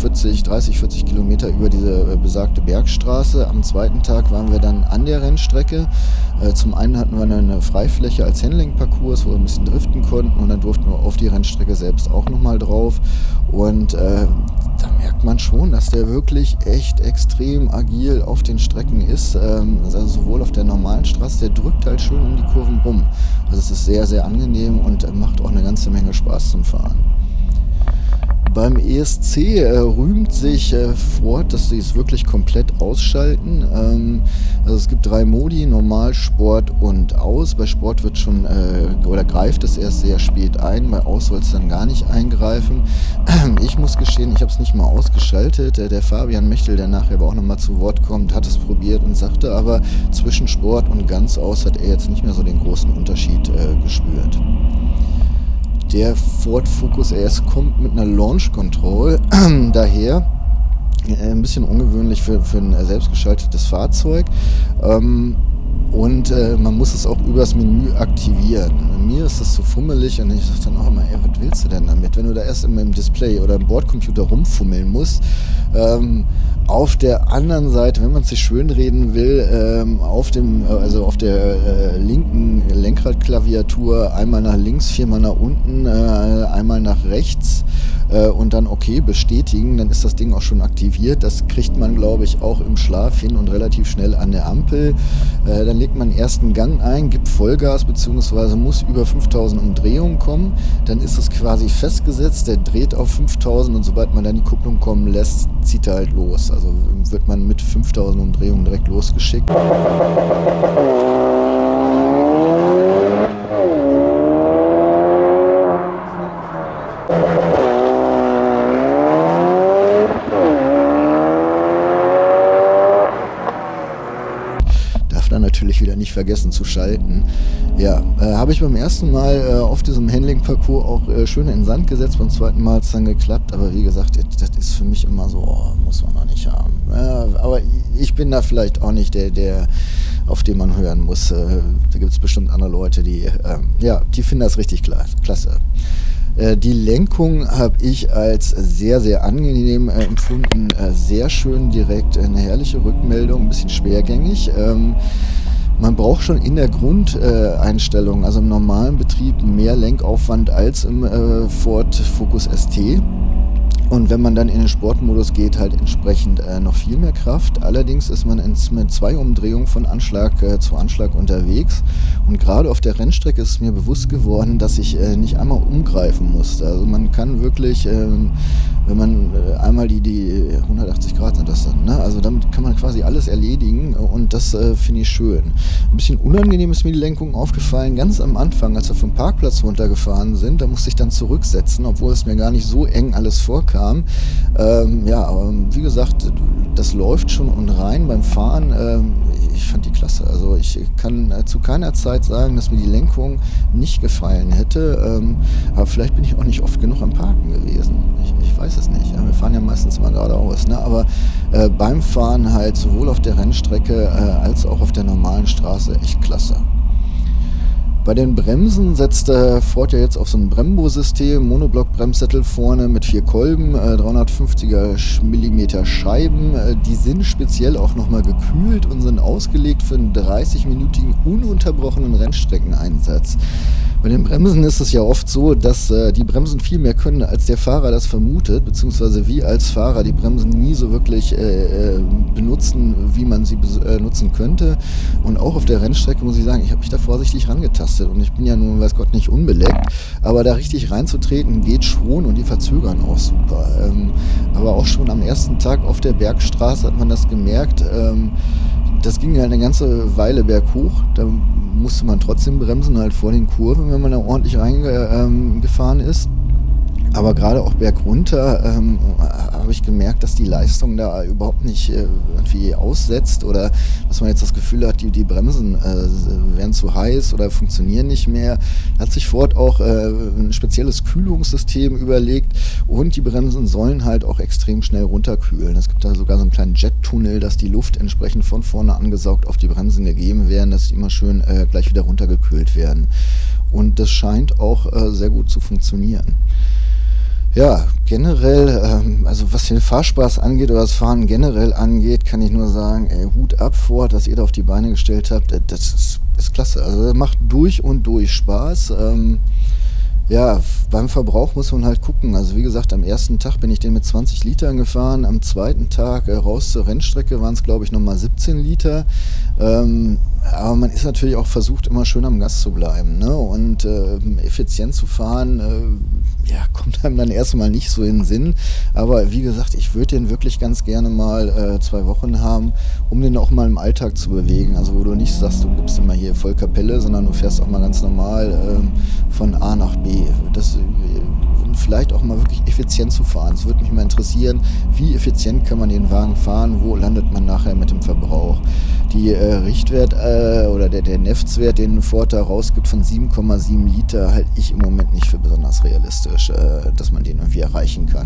vierzig, dreißig, vierzig Kilometer über diese äh, besagte Bergstraße. Am zweiten Tag waren wir dann an der Rennstrecke. Äh, zum einen hatten wir eine Freifläche als Handling-Parcours, wo wir ein bisschen driften konnten, und dann durften wir auf die Rennstrecke selbst auch nochmal drauf. Und äh, da merkt man schon, dass der wirklich echt extrem agil auf den Strecken ist. Ähm, also sowohl auf der normalen Straße, der drückt halt schön um die Kurven rum. Also es ist sehr, sehr angenehm und äh, macht auch eine ganze Menge Spaß zum Fahren. Beim E S C äh, rühmt sich äh, Ford, dass sie es wirklich komplett ausschalten. Ähm, also es gibt drei Modi, Normal, Sport und Aus. Bei Sport wird schon äh, oder greift es erst sehr spät ein, bei Aus soll es dann gar nicht eingreifen. Ich muss gestehen, ich habe es nicht mal ausgeschaltet. Der, der Fabian Mechtel, der nachher aber auch nochmal zu Wort kommt, hat es probiert und sagte aber, zwischen Sport und ganz Aus hat er jetzt nicht mehr so den großen Unterschied äh, gespürt. Der Ford Focus R S kommt mit einer Launch Control, daher äh, ein bisschen ungewöhnlich für, für ein selbstgeschaltetes Fahrzeug. Ähm, Und äh, man muss es auch übers Menü aktivieren. Mir ist das zu fummelig und ich sage dann auch immer, ey, was willst du denn damit? Wenn du da erst im, im Display oder im Bordcomputer rumfummeln musst. Ähm, auf der anderen Seite, wenn man es sich schönreden will, ähm, auf dem, also auf der äh, linken Lenkradklaviatur einmal nach links, viermal nach unten, äh, einmal nach rechts äh, und dann okay bestätigen, dann ist das Ding auch schon aktiviert. Das kriegt man, glaube ich, auch im Schlaf hin und relativ schnell an der Ampel. Äh, dann legt man den ersten Gang ein, gibt Vollgas bzw. muss über fünftausend Umdrehungen kommen. Dann ist es quasi festgesetzt, der dreht auf fünftausend und sobald man dann die Kupplung kommen lässt, zieht er halt los. Also wird man mit fünftausend Umdrehungen direkt losgeschickt. Natürlich wieder nicht vergessen zu schalten. Ja, äh, habe ich beim ersten Mal äh, auf diesem Handling-Parcours auch äh, schön in den Sand gesetzt, beim zweiten Mal hat es dann geklappt, aber wie gesagt, das ist für mich immer so, oh, muss man noch nicht haben. Ja, aber ich bin da vielleicht auch nicht der, der auf den man hören muss. Äh, da gibt es bestimmt andere Leute, die, äh, ja, die finden das richtig klasse. Die Lenkung habe ich als sehr, sehr angenehm äh, empfunden, äh, sehr schön direkt, eine herrliche Rückmeldung, ein bisschen schwergängig. Ähm, man braucht schon in der Grundeinstellung, äh, also im normalen Betrieb, mehr Lenkaufwand als im äh, Ford Focus S T. Und wenn man dann in den Sportmodus geht, halt entsprechend äh, noch viel mehr Kraft. Allerdings ist man ins, mit zwei Umdrehungen von Anschlag äh, zu Anschlag unterwegs. Und gerade auf der Rennstrecke ist mir bewusst geworden, dass ich äh, nicht einmal umgreifen musste. Also man kann wirklich, äh, wenn man äh, einmal die, die hundertachtzig Grad sind das dann, ne? Also damit kann man quasi alles erledigen und das äh, finde ich schön. Ein bisschen unangenehm ist mir die Lenkung aufgefallen, ganz am Anfang, als wir vom Parkplatz runtergefahren sind, da musste ich dann zurücksetzen, obwohl es mir gar nicht so eng alles vorkam. Ähm, ja, aber wie gesagt, das läuft schon und rein beim Fahren. Ähm, ich fand die klasse. Also ich kann äh, zu keiner Zeit sagen, dass mir die Lenkung nicht gefallen hätte. Ähm, aber vielleicht bin ich auch nicht oft genug am Parken gewesen. Ich, ich weiß es nicht. Ja, wir fahren ja meistens mal geradeaus. Ne? Aber äh, beim Fahren halt sowohl auf der Rennstrecke äh, als auch auf der normalen Straße echt klasse. Bei den Bremsen setzt äh, Ford ja jetzt auf so ein Brembo-System, Monoblock-Bremssättel vorne mit vier Kolben, äh, dreihundertfünfziger Millimeter Scheiben. Äh, die sind speziell auch nochmal gekühlt und sind ausgelegt für einen dreißigminütigen ununterbrochenen Rennstreckeneinsatz. Bei den Bremsen ist es ja oft so, dass äh, die Bremsen viel mehr können, als der Fahrer das vermutet, beziehungsweise wir als Fahrer die Bremsen nie so wirklich äh, benutzen, wie man sie benutzen äh, könnte. Und auch auf der Rennstrecke muss ich sagen, ich habe mich da vorsichtig rangetastet und ich bin ja nun, weiß Gott, nicht unbeleckt, aber da richtig reinzutreten geht schon und die verzögern auch super. Ähm, aber auch schon am ersten Tag auf der Bergstraße hat man das gemerkt. Ähm, Das ging halt eine ganze Weile berghoch, da musste man trotzdem bremsen, halt vor den Kurven, wenn man da ordentlich reingefahren ähm, ist. Aber gerade auch bergunter ähm, habe ich gemerkt, dass die Leistung da überhaupt nicht äh, irgendwie aussetzt oder dass man jetzt das Gefühl hat, die, die Bremsen äh, werden zu heiß oder funktionieren nicht mehr. Da hat sich Ford auch äh, ein spezielles Kühlungssystem überlegt und die Bremsen sollen halt auch extrem schnell runterkühlen. Es gibt da sogar so einen kleinen Jet-Tunnel, dass die Luft entsprechend von vorne angesaugt auf die Bremsen gegeben werden, dass die immer schön äh, gleich wieder runtergekühlt werden. Und das scheint auch äh, sehr gut zu funktionieren. Ja, generell, ähm, also was den Fahrspaß angeht oder das Fahren generell angeht, kann ich nur sagen, ey, Hut ab, Ford, was ihr da auf die Beine gestellt habt, das ist, ist klasse. Also das macht durch und durch Spaß. Ähm, ja, beim Verbrauch muss man halt gucken. Also wie gesagt, am ersten Tag bin ich den mit zwanzig Litern gefahren, am zweiten Tag äh, raus zur Rennstrecke waren es, glaube ich, nochmal siebzehn Liter. Ähm, aber man ist natürlich auch versucht, immer schön am Gas zu bleiben, ne? Und äh, effizient zu fahren, äh, ja, kommt einem dann erstmal nicht so in den Sinn. Aber wie gesagt, ich würde den wirklich ganz gerne mal äh, zwei Wochen haben, um den auch mal im Alltag zu bewegen. Also wo du nicht sagst, du gibst immer hier voll Kapelle, sondern du fährst auch mal ganz normal äh, von A nach B. Das, äh, vielleicht auch mal wirklich effizient zu fahren. Es würde mich mal interessieren, wie effizient kann man den Wagen fahren, wo landet man nachher mit dem Verbrauch. Die äh, Richtwert äh, oder der, der N E F Z-Wert, den Ford da rausgibt von sieben Komma sieben Liter, halte ich im Moment nicht für besonders realistisch, äh, dass man den irgendwie erreichen kann.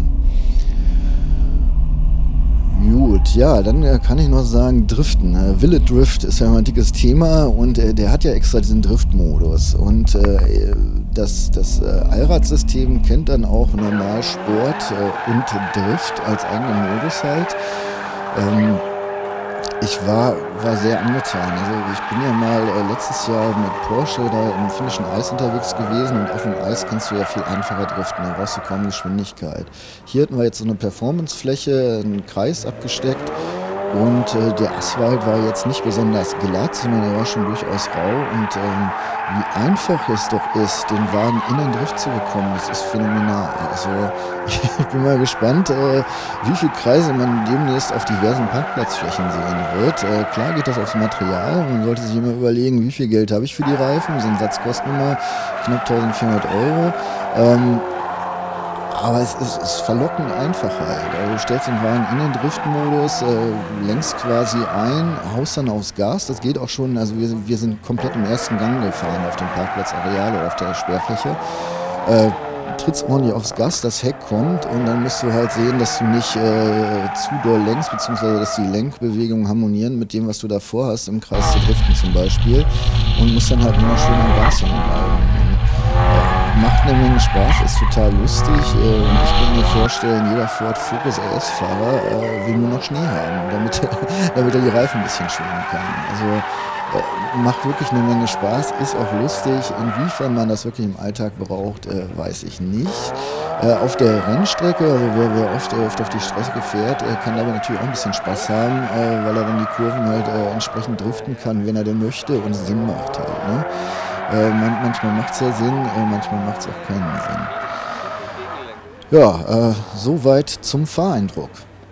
Gut, ja, dann äh, kann ich noch sagen, Driften. Äh, Wille Drift ist ja immer ein dickes Thema und äh, der hat ja extra diesen Drift-Modus. Und äh, das, das äh, Allradsystem kennt dann auch normal Sport äh, und Drift als eigenen Modus halt. Ähm, Ich war, war sehr angetan. Also ich bin ja mal äh, letztes Jahr mit Porsche da im finnischen Eis unterwegs gewesen und auf dem Eis kannst du ja viel einfacher driften, da brauchst du kaum Geschwindigkeit. Hier hatten wir jetzt so eine Performancefläche, einen Kreis abgesteckt und äh, der Asphalt war jetzt nicht besonders glatt, sondern er war schon durchaus rau und ähm, wie einfach es doch ist, den Wagen in den Drift zu bekommen, das ist phänomenal. Also ich bin mal gespannt, äh, wie viele Kreise man demnächst auf diversen Parkplatzflächen sehen wird. Äh, klar geht das aufs Material, man sollte sich immer überlegen, wie viel Geld habe ich für die Reifen, so ein Satz kostet immer knapp eintausendvierhundert Euro. Ähm, Aber es ist, ist verlockend einfach halt. Also du stellst den Wagen in den Driftmodus, äh, lenkst quasi ein, haust dann aufs Gas. Das geht auch schon, also wir, wir sind komplett im ersten Gang gefahren auf dem Parkplatzareal oder auf der Sperrfläche. Äh, trittst ordentlich aufs Gas, das Heck kommt und dann musst du halt sehen, dass du nicht äh, zu doll lenkst, beziehungsweise dass die Lenkbewegungen harmonieren mit dem, was du davor hast, im Kreis zu driften zum Beispiel. Und musst dann halt immer schön am Gas hängen bleiben. Macht eine Menge Spaß, ist total lustig äh, und ich kann mir vorstellen, jeder Ford Focus R S-Fahrer äh, will nur noch Schnee haben, damit, damit er die Reifen ein bisschen schonen kann. Also äh, macht wirklich eine Menge Spaß, ist auch lustig. Inwiefern man das wirklich im Alltag braucht, äh, weiß ich nicht. Äh, auf der Rennstrecke, also wer, wer oft, äh, oft auf die Strecke fährt, äh, kann dabei natürlich auch ein bisschen Spaß haben, äh, weil er dann die Kurven halt äh, entsprechend driften kann, wenn er denn möchte und es Sinn macht halt, ne? Äh, man, manchmal macht es ja Sinn, äh, manchmal macht es auch keinen Sinn. Ja, äh, soweit zum Fahreindruck.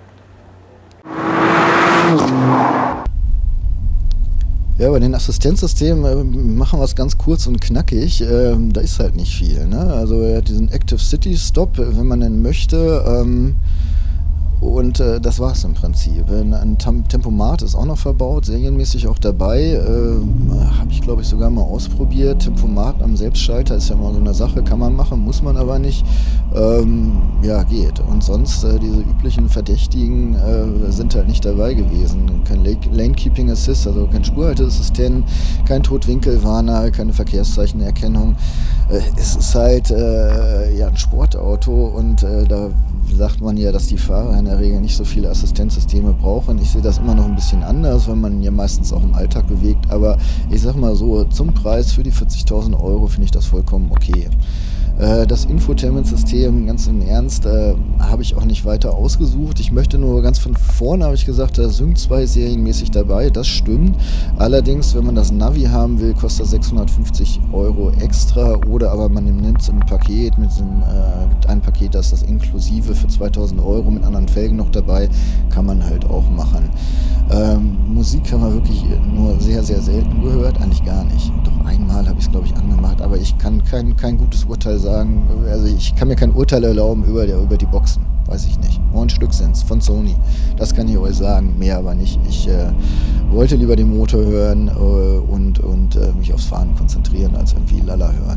Ja, bei den Assistenzsystemen äh, machen wir es ganz kurz und knackig. Äh, da ist halt nicht viel, ne? Also er hat diesen Active City Stop, wenn man den möchte. Ähm, Und äh, das war es im Prinzip. Ein Tem Tempomat ist auch noch verbaut, serienmäßig auch dabei. Äh, Habe ich, glaube ich, sogar mal ausprobiert. Tempomat am Selbstschalter ist ja mal so eine Sache, kann man machen, muss man aber nicht. Ähm, ja, geht. Und sonst äh, diese üblichen Verdächtigen äh, sind halt nicht dabei gewesen. Kein Lane Keeping Assist, also kein Spurhalteassistent, kein Totwinkelwarner, keine Verkehrszeichenerkennung. Äh, es ist halt äh, ja, ein Sportauto und äh, da sagt man ja, dass die Fahrer in der Regel nicht so viele Assistenzsysteme brauchen. Ich sehe das immer noch ein bisschen anders, weil man ja meistens auch im Alltag bewegt. Aber ich sag mal so, zum Preis für die vierzigtausend Euro finde ich das vollkommen okay. Das Infotainment-System, ganz im Ernst, äh, habe ich auch nicht weiter ausgesucht. Ich möchte nur ganz von vorne, habe ich gesagt, da Sync zwei ist serienmäßig dabei, das stimmt. Allerdings, wenn man das Navi haben will, kostet das sechshundertfünfzig Euro extra oder aber man nimmt es im Paket, mit einem, äh, ein Paket, das ist das inklusive für zweitausend Euro mit anderen Felgen noch dabei, kann man halt auch machen. Ähm, Musik haben wir wirklich nur sehr, sehr selten gehört, eigentlich gar nicht. Doch einmal habe ich es, glaube ich, angemacht, aber ich kann kein, kein gutes Urteil sagen, also ich kann mir kein Urteil erlauben über, der, über die Boxen, weiß ich nicht. Neun Stück sind es von Sony, das kann ich euch sagen, mehr aber nicht. Ich äh, wollte lieber den Motor hören äh, und, und äh, mich aufs Fahren konzentrieren, als irgendwie Lala hören.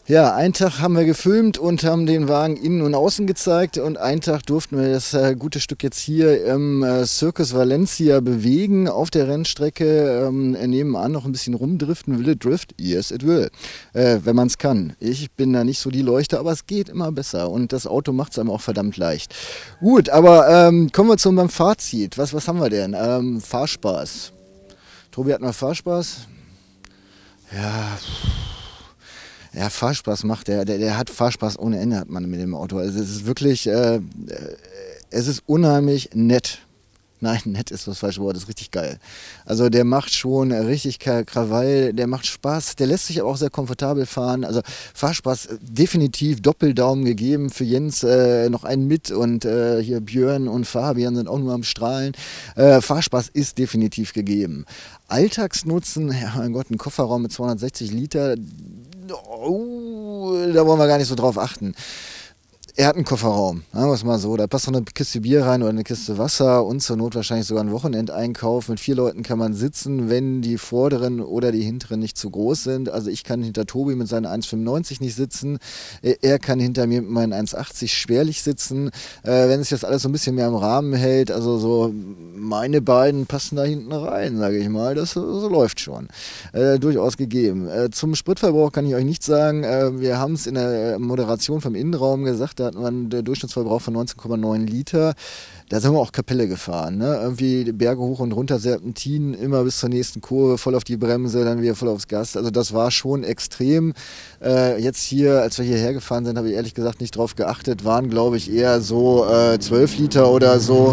Ja, einen Tag haben wir gefilmt und haben den Wagen innen und außen gezeigt und einen Tag durften wir das äh, gute Stück jetzt hier im äh, Circus Valencia bewegen auf der Rennstrecke, ähm, nebenan noch ein bisschen rumdriften. Will it drift? Yes, it will. Äh, wenn man es kann. Ich bin da nicht so die Leuchte, aber es geht immer besser und das Auto macht es einem auch verdammt leicht. Gut, aber ähm, kommen wir zu unserem Fazit. Was, was haben wir denn? Ähm, Fahrspaß. Tobi hat noch Fahrspaß? Ja, Ja, Fahrspaß macht der, der, der hat Fahrspaß ohne Ende, hat man mit dem Auto. Also es ist wirklich, äh, es ist unheimlich nett. Nein, nett ist das falsche Wort, das ist richtig geil. Also der macht schon richtig Krawall, der macht Spaß, der lässt sich aber auch sehr komfortabel fahren. Also Fahrspaß definitiv, Doppeldaumen gegeben für Jens, äh, noch einen mit und äh, hier Björn und Fabian sind auch nur am Strahlen. Äh, Fahrspaß ist definitiv gegeben. Alltagsnutzen, ja mein Gott, ein Kofferraum mit zweihundertsechzig Liter, oh, da wollen wir gar nicht so drauf achten. Er hat einen Kofferraum, sagen wir es mal so, da passt noch eine Kiste Bier rein oder eine Kiste Wasser und zur Not wahrscheinlich sogar ein Wochenendeinkauf. Mit vier Leuten kann man sitzen, wenn die vorderen oder die hinteren nicht zu groß sind. Also ich kann hinter Tobi mit seinen eins Komma fünfundneunzig nicht sitzen, er kann hinter mir mit meinen eins Komma achtzig schwerlich sitzen. Äh, wenn sich das alles so ein bisschen mehr im Rahmen hält, also so meine beiden passen da hinten rein, sage ich mal, das so, so läuft schon. Äh, durchaus gegeben. Äh, zum Spritverbrauch kann ich euch nichts sagen, äh, wir haben es in der Moderation vom Innenraum gesagt, da hat man den Durchschnittsverbrauch von neunzehn Komma neun Liter. Da sind wir auch Kapelle gefahren. Ne? Irgendwie die Berge hoch und runter, Serpentinen, immer bis zur nächsten Kurve, voll auf die Bremse, dann wieder voll aufs Gas. Also das war schon extrem. Äh, jetzt hier, als wir hierher gefahren sind, habe ich ehrlich gesagt nicht drauf geachtet. Waren, glaube ich, eher so äh, zwölf Liter oder so.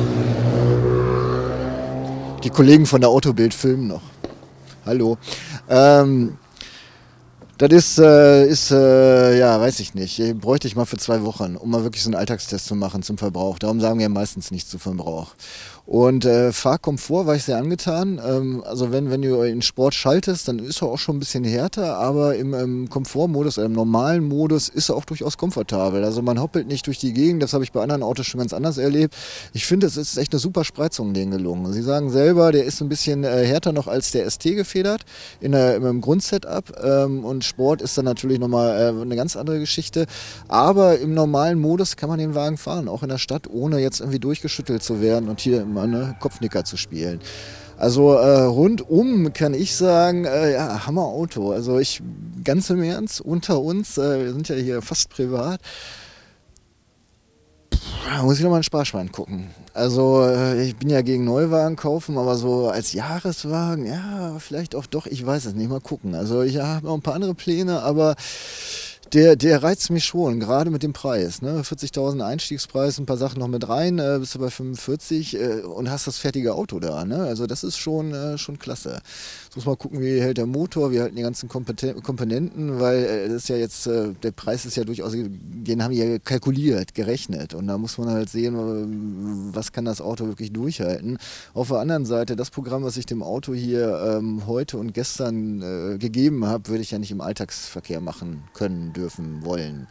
Die Kollegen von der Autobild filmen noch. Hallo. Ähm, Das ist, äh, ist äh, ja, weiß ich nicht, bräuchte ich mal für zwei Wochen, um mal wirklich so einen Alltagstest zu machen zum Verbrauch. Darum sagen wir meistens nichts zu Verbrauch. Und äh, Fahrkomfort war ich sehr angetan. Ähm, also wenn, wenn du in Sport schaltest, dann ist er auch schon ein bisschen härter, aber im, im Komfortmodus, im normalen Modus ist er auch durchaus komfortabel. Also man hoppelt nicht durch die Gegend, das habe ich bei anderen Autos schon ganz anders erlebt. Ich finde, es ist echt eine super Spreizung denen gelungen. Sie sagen selber, der ist ein bisschen äh, härter noch als der S T gefedert in der, im Grundsetup ähm, und Sport ist dann natürlich nochmal äh, eine ganz andere Geschichte. Aber im normalen Modus kann man den Wagen fahren, auch in der Stadt, ohne jetzt irgendwie durchgeschüttelt zu werden und hier mal eine Kopfnicker zu spielen. Also äh, rundum kann ich sagen, äh, ja, Hammerauto. Also ich, ganz im Ernst, unter uns, äh, wir sind ja hier fast privat, da muss ich nochmal ein Sparschwein gucken. Also äh, ich bin ja gegen Neuwagen kaufen, aber so als Jahreswagen, ja, vielleicht auch doch, ich weiß es nicht, mal gucken. Also ich habe noch ein paar andere Pläne, aber Der, der reizt mich schon, gerade mit dem Preis. Ne? vierzigtausend Einstiegspreis, ein paar Sachen noch mit rein, äh, bist du bei fünfundvierzig äh, und hast das fertige Auto da. Ne? Also das ist schon, äh, schon klasse. Jetzt muss man gucken, wie hält der Motor, wie halten die ganzen Kompeten- Komponenten, weil äh, das ist ja jetzt, äh, der Preis ist ja durchaus, den haben die ja kalkuliert, gerechnet. Und da muss man halt sehen, was kann das Auto wirklich durchhalten. Auf der anderen Seite, das Programm, was ich dem Auto hier ähm, heute und gestern äh, gegeben habe, würde ich ja nicht im Alltagsverkehr machen können, dürfen, wollen.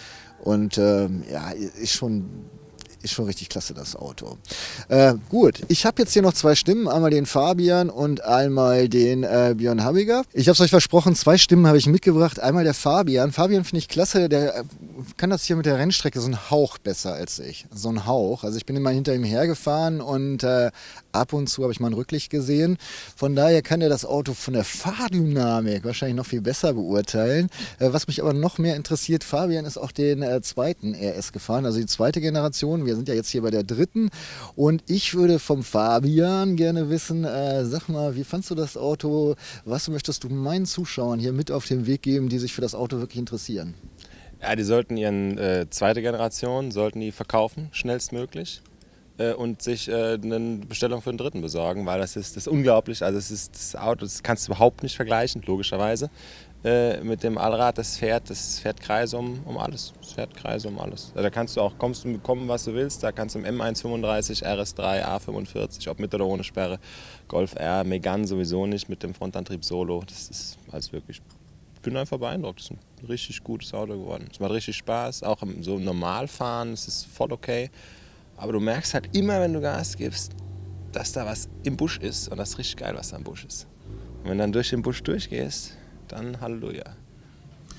Und ähm, ja, ist schon, ist schon richtig klasse, das Auto. Äh, gut, ich habe jetzt hier noch zwei Stimmen, einmal den Fabian und einmal den äh, Björn Habiger. Ich habe es euch versprochen, zwei Stimmen habe ich mitgebracht. Einmal der Fabian. Fabian finde ich klasse, der kann das hier mit der Rennstrecke so einen Hauch besser als ich. So ein Hauch. Also ich bin immer hinter ihm hergefahren und äh, ab und zu habe ich mal ein Rücklicht gesehen. Von daher kann er das Auto von der Fahrdynamik wahrscheinlich noch viel besser beurteilen. Äh, was mich aber noch mehr interessiert, Fabian ist auch den äh, zweiten R S gefahren, also die zweite Generation. Wir sind ja jetzt hier bei der dritten und ich würde vom Fabian gerne wissen, äh, sag mal, wie fandst du das Auto? Was möchtest du meinen Zuschauern hier mit auf den Weg geben, die sich für das Auto wirklich interessieren? Ja, die sollten ihren äh, zweite Generation, sollten die verkaufen, schnellstmöglich. Äh, und sich äh, eine Bestellung für den dritten besorgen, weil das ist, das ist unglaublich. Also es ist das Auto, das kannst du überhaupt nicht vergleichen, logischerweise. Äh, mit dem Allrad, das fährt, das fährt Kreise um, um alles. Das fährt Kreise um alles. Also da kannst du auch, kommst du bekommen, was du willst. Da kannst du im M eins fünfunddreißig, R S drei, A fünfundvierzig, ob mit oder ohne Sperre, Golf R, Megane sowieso nicht mit dem Frontantrieb Solo. Das ist also wirklich, ich bin einfach beeindruckt. Das ist ein richtig gutes Auto geworden. Es macht richtig Spaß, auch im so Normalfahren, es ist voll okay. Aber du merkst halt immer, wenn du Gas gibst, dass da was im Busch ist. Und das ist richtig geil, was da im Busch ist. Und wenn du dann durch den Busch durchgehst, dann Halleluja.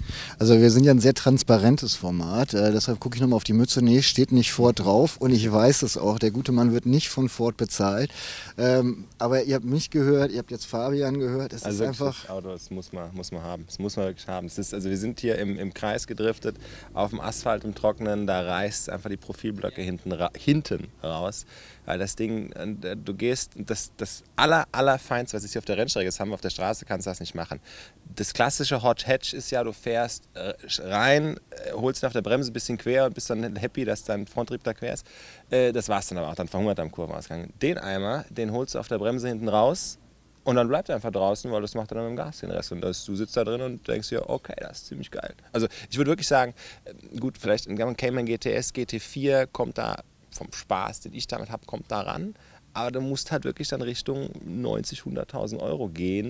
Also wir sind ja ein sehr transparentes Format, äh, deshalb gucke ich nochmal auf die Mütze. Nee, steht nicht Ford drauf und ich weiß es auch. Der gute Mann wird nicht von Ford bezahlt. Ähm, aber ihr habt mich gehört, ihr habt jetzt Fabian gehört. Es Also ist einfach... das Auto, das muss man, muss man haben. Das muss man wirklich haben. Das ist, also wir sind hier im, im Kreis gedriftet, auf dem Asphalt im Trockenen, da reißt einfach die Profilblöcke hinten, ra hinten raus. Weil das Ding, du gehst, das, das aller, allerfeinste, was ist hier auf der Rennstrecke ist, haben wir auf der Straße, kannst du das nicht machen. Das klassische Hot Hatch ist ja, du fährst äh, rein, äh, holst ihn auf der Bremse ein bisschen quer und bist dann happy, dass dein Fronttrieb da quer ist. Äh, das war's dann aber auch, dann verhungert er am Kurvenausgang. Den Eimer, den holst du auf der Bremse hinten raus und dann bleibt er einfach draußen, weil das macht er dann mit dem Gas den Rest. Und das, du sitzt da drin und denkst dir, okay, das ist ziemlich geil. Also ich würde wirklich sagen, gut, vielleicht ein Cayman G T S, G T vier kommt da vom Spaß, den ich damit habe, kommt da ran. Aber du musst halt wirklich dann Richtung neunzig, hunderttausend Euro gehen,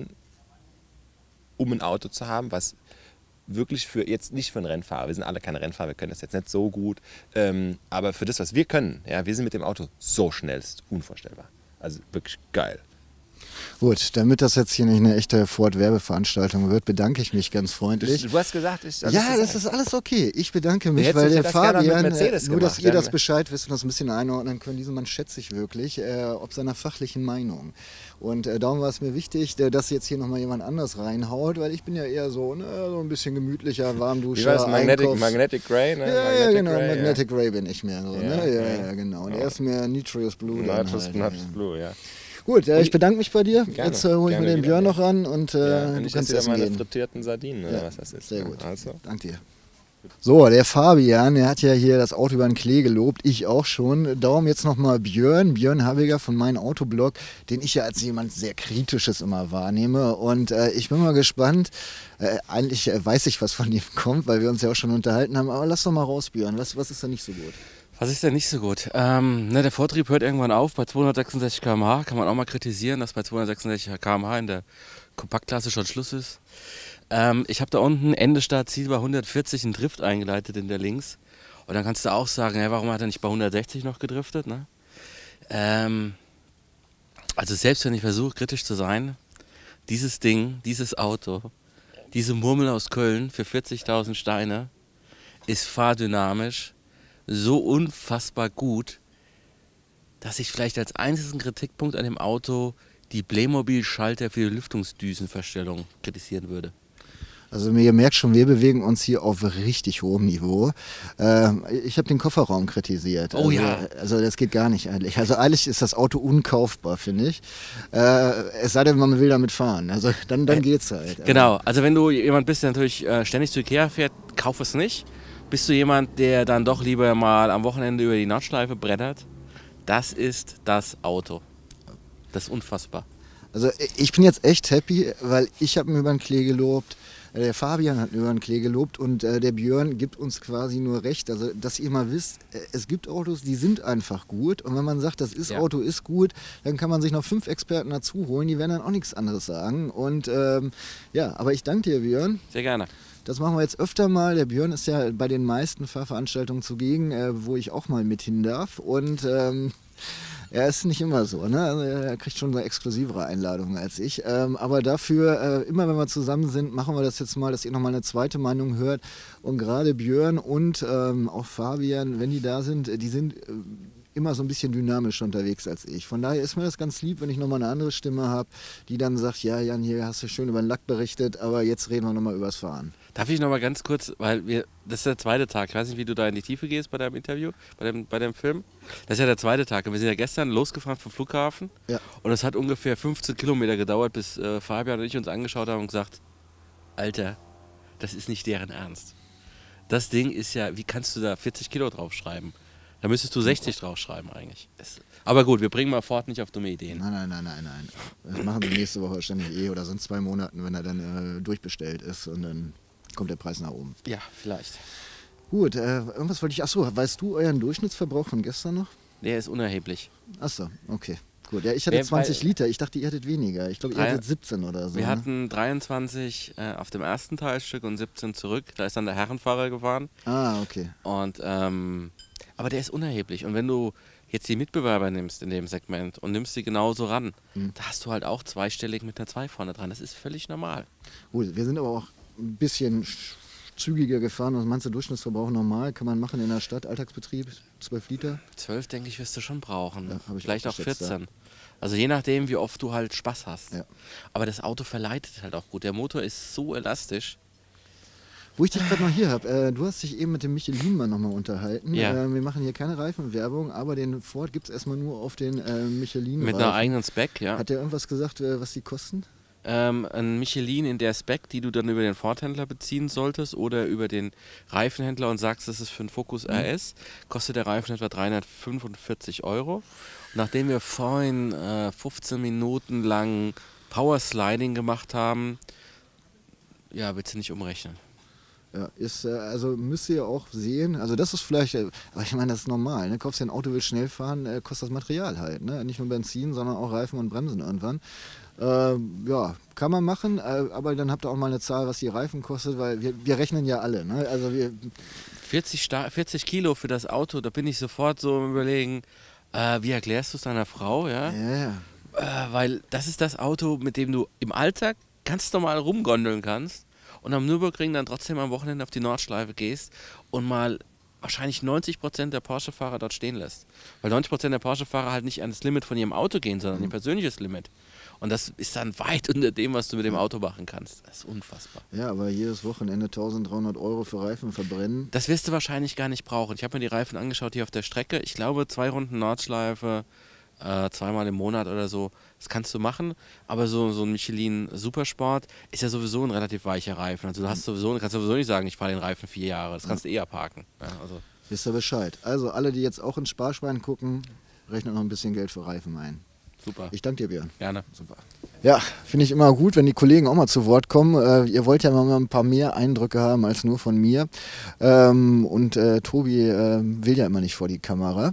um ein Auto zu haben, was wirklich für, jetzt nicht für einen Rennfahrer, wir sind alle keine Rennfahrer, wir können das jetzt nicht so gut, ähm, aber für das, was wir können, ja, wir sind mit dem Auto so schnell, ist unvorstellbar. Also wirklich geil. Gut, damit das jetzt hier nicht eine echte Ford-Werbeveranstaltung wird, bedanke ich mich ganz freundlich. Du hast gesagt, ich... Also ja, das ist alles okay. Ich bedanke mich, hättest weil du der das gerne mit Fabian, Mercedes äh, nur dass gemacht, ihr dann- das Bescheid wisst und das ein bisschen einordnen könnt, diesen Mann schätze ich wirklich, äh, ob seiner fachlichen Meinung. Und äh, darum war es mir wichtig, äh, dass jetzt hier nochmal jemand anders reinhaut, weil ich bin ja eher so, ne, so ein bisschen gemütlicher, Wie Warmduscher, war das? Magnetic, Einkaufs- Magnetic Grey, ne? Ja, ja, Magnetic genau, Grey, Magnetic Grey bin ich mehr so, Ja, ne? Ja, ja. ja, genau. Und Ja. er ist mehr Nitrous Blue. dann Nitrous, halt, Nitrous ja. Blue, ja. Gut, äh, ich bedanke mich bei dir. Gerne, Jetzt äh, hole ich mir gerne den wieder. Björn noch ran und äh, ja. Und du ich kannst esse wieder essen meine gehen. frittierten Sardinen, oder Ja, was das ist. sehr gut. Also. Danke dir. So, der Fabian, der hat ja hier das Auto über den Klee gelobt, ich auch schon. Darum jetzt nochmal Björn, Björn Habiger von meinem Autoblog, den ich ja als jemand sehr Kritisches immer wahrnehme. Und äh, ich bin mal gespannt, äh, eigentlich äh, weiß ich, was von ihm kommt, weil wir uns ja auch schon unterhalten haben, aber lass doch mal raus, Björn, was, was ist da nicht so gut? Was ist denn nicht so gut? Ähm, ne, der Vortrieb hört irgendwann auf bei zweihundertsechsundsechzig Kilometer pro Stunde. Kann man auch mal kritisieren, dass bei zweihundertsechsundsechzig Kilometer pro Stunde in der Kompaktklasse schon Schluss ist. Ähm, ich habe da unten Ende Start Ziel bei hundertvierzig einen Drift eingeleitet in der Links. Und dann kannst du auch sagen, ja, warum hat er nicht bei hundertsechzig noch gedriftet? Ne? Ähm, also selbst wenn ich versuche, kritisch zu sein, dieses Ding, dieses Auto, diese Murmel aus Köln für vierzigtausend Steine ist fahrdynamisch so unfassbar gut, dass ich vielleicht als einzigen Kritikpunkt an dem Auto die Playmobil-Schalter für die Lüftungsdüsenverstellung kritisieren würde. Also ihr merkt schon, wir bewegen uns hier auf richtig hohem Niveau. Äh, ich habe den Kofferraum kritisiert. Oh also, ja. Also das geht gar nicht eigentlich. Also eigentlich ist das Auto unkaufbar, finde ich. Äh, es sei denn, man will damit fahren. Also dann, dann geht's halt. Genau, also wenn du jemand bist, der natürlich äh, ständig zu Ikea fährt, kauf es nicht. Bist du jemand, der dann doch lieber mal am Wochenende über die Nordschleife brettert? Das ist das Auto. Das ist unfassbar. Also ich bin jetzt echt happy, weil ich habe ihn über den Klee gelobt. Der Fabian hat über den Klee gelobt und äh, der Björn gibt uns quasi nur recht. Also, dass ihr mal wisst, äh, es gibt Autos, die sind einfach gut. Und wenn man sagt, das ist Ja. Auto ist gut, dann kann man sich noch fünf Experten dazu holen, die werden dann auch nichts anderes sagen. Und ähm, ja, aber ich danke dir, Björn. Sehr gerne. Das machen wir jetzt öfter mal. Der Björn ist ja bei den meisten Fahrveranstaltungen zugegen, äh, wo ich auch mal mit hin darf. Und ähm, er ist nicht immer so, ne? Also er kriegt schon so exklusivere Einladungen als ich. Ähm, aber dafür, äh, immer wenn wir zusammen sind, machen wir das jetzt mal, dass ihr nochmal eine zweite Meinung hört. Und gerade Björn und ähm, auch Fabian, wenn die da sind, die sind äh, immer so ein bisschen dynamischer unterwegs als ich. Von daher ist mir das ganz lieb, wenn ich nochmal eine andere Stimme habe, die dann sagt, ja Jan, hier hast du schön über den Lack berichtet, aber jetzt reden wir nochmal übers Fahren. Darf ich noch mal ganz kurz, weil wir, das ist der zweite Tag, ich weiß nicht, wie du da in die Tiefe gehst bei deinem Interview, bei dem, bei dem Film. Das ist ja der zweite Tag und wir sind ja gestern losgefahren vom Flughafen Ja. und es hat ungefähr fünfzehn Kilometer gedauert, bis äh, Fabian und ich uns angeschaut haben und gesagt, Alter, das ist nicht deren Ernst. Das Ding ist ja, wie kannst du da vierzig Kilo draufschreiben? Da müsstest du sechzig draufschreiben eigentlich. Das, aber gut, wir bringen mal Ford nicht auf dumme Ideen. Nein, nein, nein, nein, nein. Das machen sie nächste Woche wahrscheinlich eh oder so in zwei Monaten, wenn er dann äh, durchbestellt ist und dann kommt der Preis nach oben. Ja, vielleicht. Gut, äh, irgendwas wollte ich. Achso, weißt du euren Durchschnittsverbrauch von gestern noch? Der ist unerheblich. Achso, okay. Gut, ja, ich hatte Wer- zwanzig weil- Liter. Ich dachte, ihr hattet weniger. Ich glaube, ihr Drei- hattet siebzehn oder so. Wir ne? hatten dreiundzwanzig äh, auf dem ersten Teilstück und siebzehn zurück. Da ist dann der Herrenfahrer gefahren. Ah, okay. Und, ähm, aber der ist unerheblich. Und wenn du jetzt die Mitbewerber nimmst in dem Segment und nimmst sie genauso ran, Mhm. da hast du halt auch zweistellig mit einer zwei vorne dran. Das ist völlig normal. Gut, wir sind aber auch ein bisschen zügiger gefahren. Was meinst du, Durchschnittsverbrauch normal? Kann man machen in der Stadt, Alltagsbetrieb, zwölf Liter? zwölf, denke ich, wirst du schon brauchen. Ja, hab ich Vielleicht auch auch geschätzt, vierzehn. Also je nachdem, wie oft du halt Spaß hast. Ja. Aber das Auto verleitet halt auch gut. Der Motor ist so elastisch. Wo ich dich gerade noch hier habe, äh, du hast dich eben mit dem Michelin-Mann nochmal unterhalten. Ja. Äh, wir machen hier keine Reifenwerbung, aber den Ford gibt es erstmal nur auf den äh, Michelin. Mit einer eigenen Spec, ja. Hat der irgendwas gesagt, äh, was die kosten? Ähm, ein Michelin in der Spec, die du dann über den Ford-Händler beziehen solltest oder über den Reifenhändler und sagst, das ist für einen Focus R S, kostet der Reifen etwa dreihundertfünfundvierzig Euro. Und nachdem wir vorhin äh, fünfzehn Minuten lang Power Sliding gemacht haben, ja, willst du nicht umrechnen. Ja, ist, äh, also müsst ihr auch sehen, also das ist vielleicht, äh, aber ich meine, das ist normal, ne? Kaufst dir ein Auto, willst schnell fahren, äh, kostet das Material halt, ne? Nicht nur Benzin, sondern auch Reifen und Bremsen irgendwann. Äh, ja, kann man machen, äh, aber dann habt ihr auch mal eine Zahl, was die Reifen kostet, weil wir, wir rechnen ja alle, ne? Also wir, vierzig, Sta- vierzig Kilo für das Auto, da bin ich sofort so im Überlegen, äh, wie erklärst du es deiner Frau, ja? ja, ja. Äh, weil das ist das Auto, mit dem du im Alltag ganz normal rumgondeln kannst und am Nürburgring dann trotzdem am Wochenende auf die Nordschleife gehst und mal wahrscheinlich neunzig Prozent der Porsche-Fahrer dort stehen lässt. Weil neunzig Prozent der Porsche-Fahrer halt nicht an das Limit von ihrem Auto gehen, sondern ihr persönliches Limit. Und das ist dann weit unter dem, was du mit dem Auto machen kannst. Das ist unfassbar. Ja, aber jedes Wochenende eintausenddreihundert Euro für Reifen verbrennen. Das wirst du wahrscheinlich gar nicht brauchen. Ich habe mir die Reifen angeschaut hier auf der Strecke. Ich glaube, zwei Runden Nordschleife, äh, zweimal im Monat oder so, das kannst du machen. Aber so, so ein Michelin Supersport ist ja sowieso ein relativ weicher Reifen. Also du hast sowieso, kannst sowieso nicht sagen, ich fahre den Reifen vier Jahre. Das kannst du eher parken. Ja, also. Wisst ihr Bescheid. Also alle, die jetzt auch ins Sparschwein gucken, rechnen noch ein bisschen Geld für Reifen ein. Super. Ich danke dir, Björn. Gerne. Super. Ja, finde ich immer gut, wenn die Kollegen auch mal zu Wort kommen. Äh, ihr wollt ja mal ein paar mehr Eindrücke haben als nur von mir. Ähm, und äh, Tobi äh, will ja immer nicht vor die Kamera.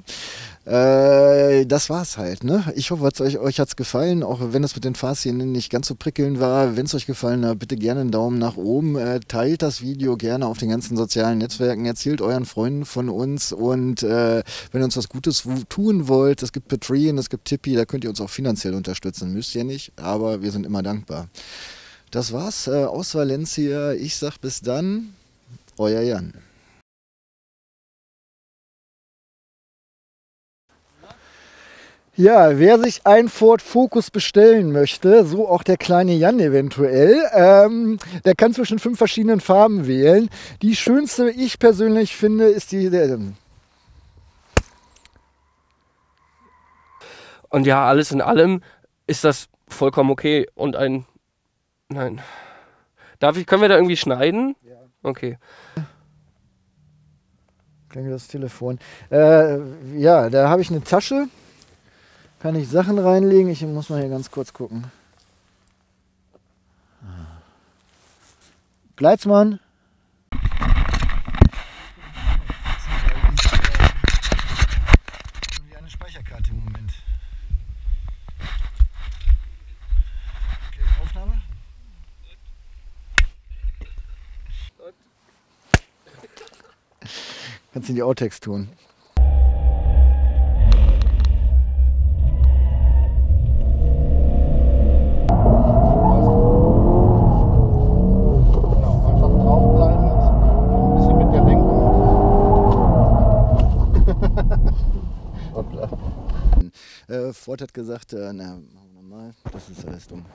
Äh, das war's halt. Ne? Ich hoffe, euch, euch hat's gefallen, auch wenn es mit den Fahrszenen nicht ganz so prickelnd war. Wenn es euch gefallen hat, bitte gerne einen Daumen nach oben. Äh, teilt das Video gerne auf den ganzen sozialen Netzwerken. Erzählt euren Freunden von uns. Und äh, wenn ihr uns was Gutes tun wollt, es gibt Patreon, es gibt Tippi, da könnt ihr uns auch finanziell unterstützen. Müsst ihr nicht, aber wir sind immer dankbar. Das war's äh, aus Valencia. Ich sag bis dann, euer Jan. Ja, wer sich ein Ford Focus bestellen möchte, so auch der kleine Jan eventuell, ähm, der kann zwischen fünf verschiedenen Farben wählen. Die schönste, ich persönlich finde, ist die... Der, Und ja, alles in allem ist das vollkommen okay und ein... Nein. Darf ich, können wir da irgendwie schneiden? Ja. Okay. Klingelt das Telefon. Äh, ja, da habe ich eine Tasche. Kann ich Sachen reinlegen? Ich muss mal hier ganz kurz gucken. Gleitzmann. Wie eine Speicherkarte im Moment. Okay, Aufnahme. Kannst du in die Outtakes tun. Ford hat gesagt, äh, na, machen wir nochmal, das ist alles dumm.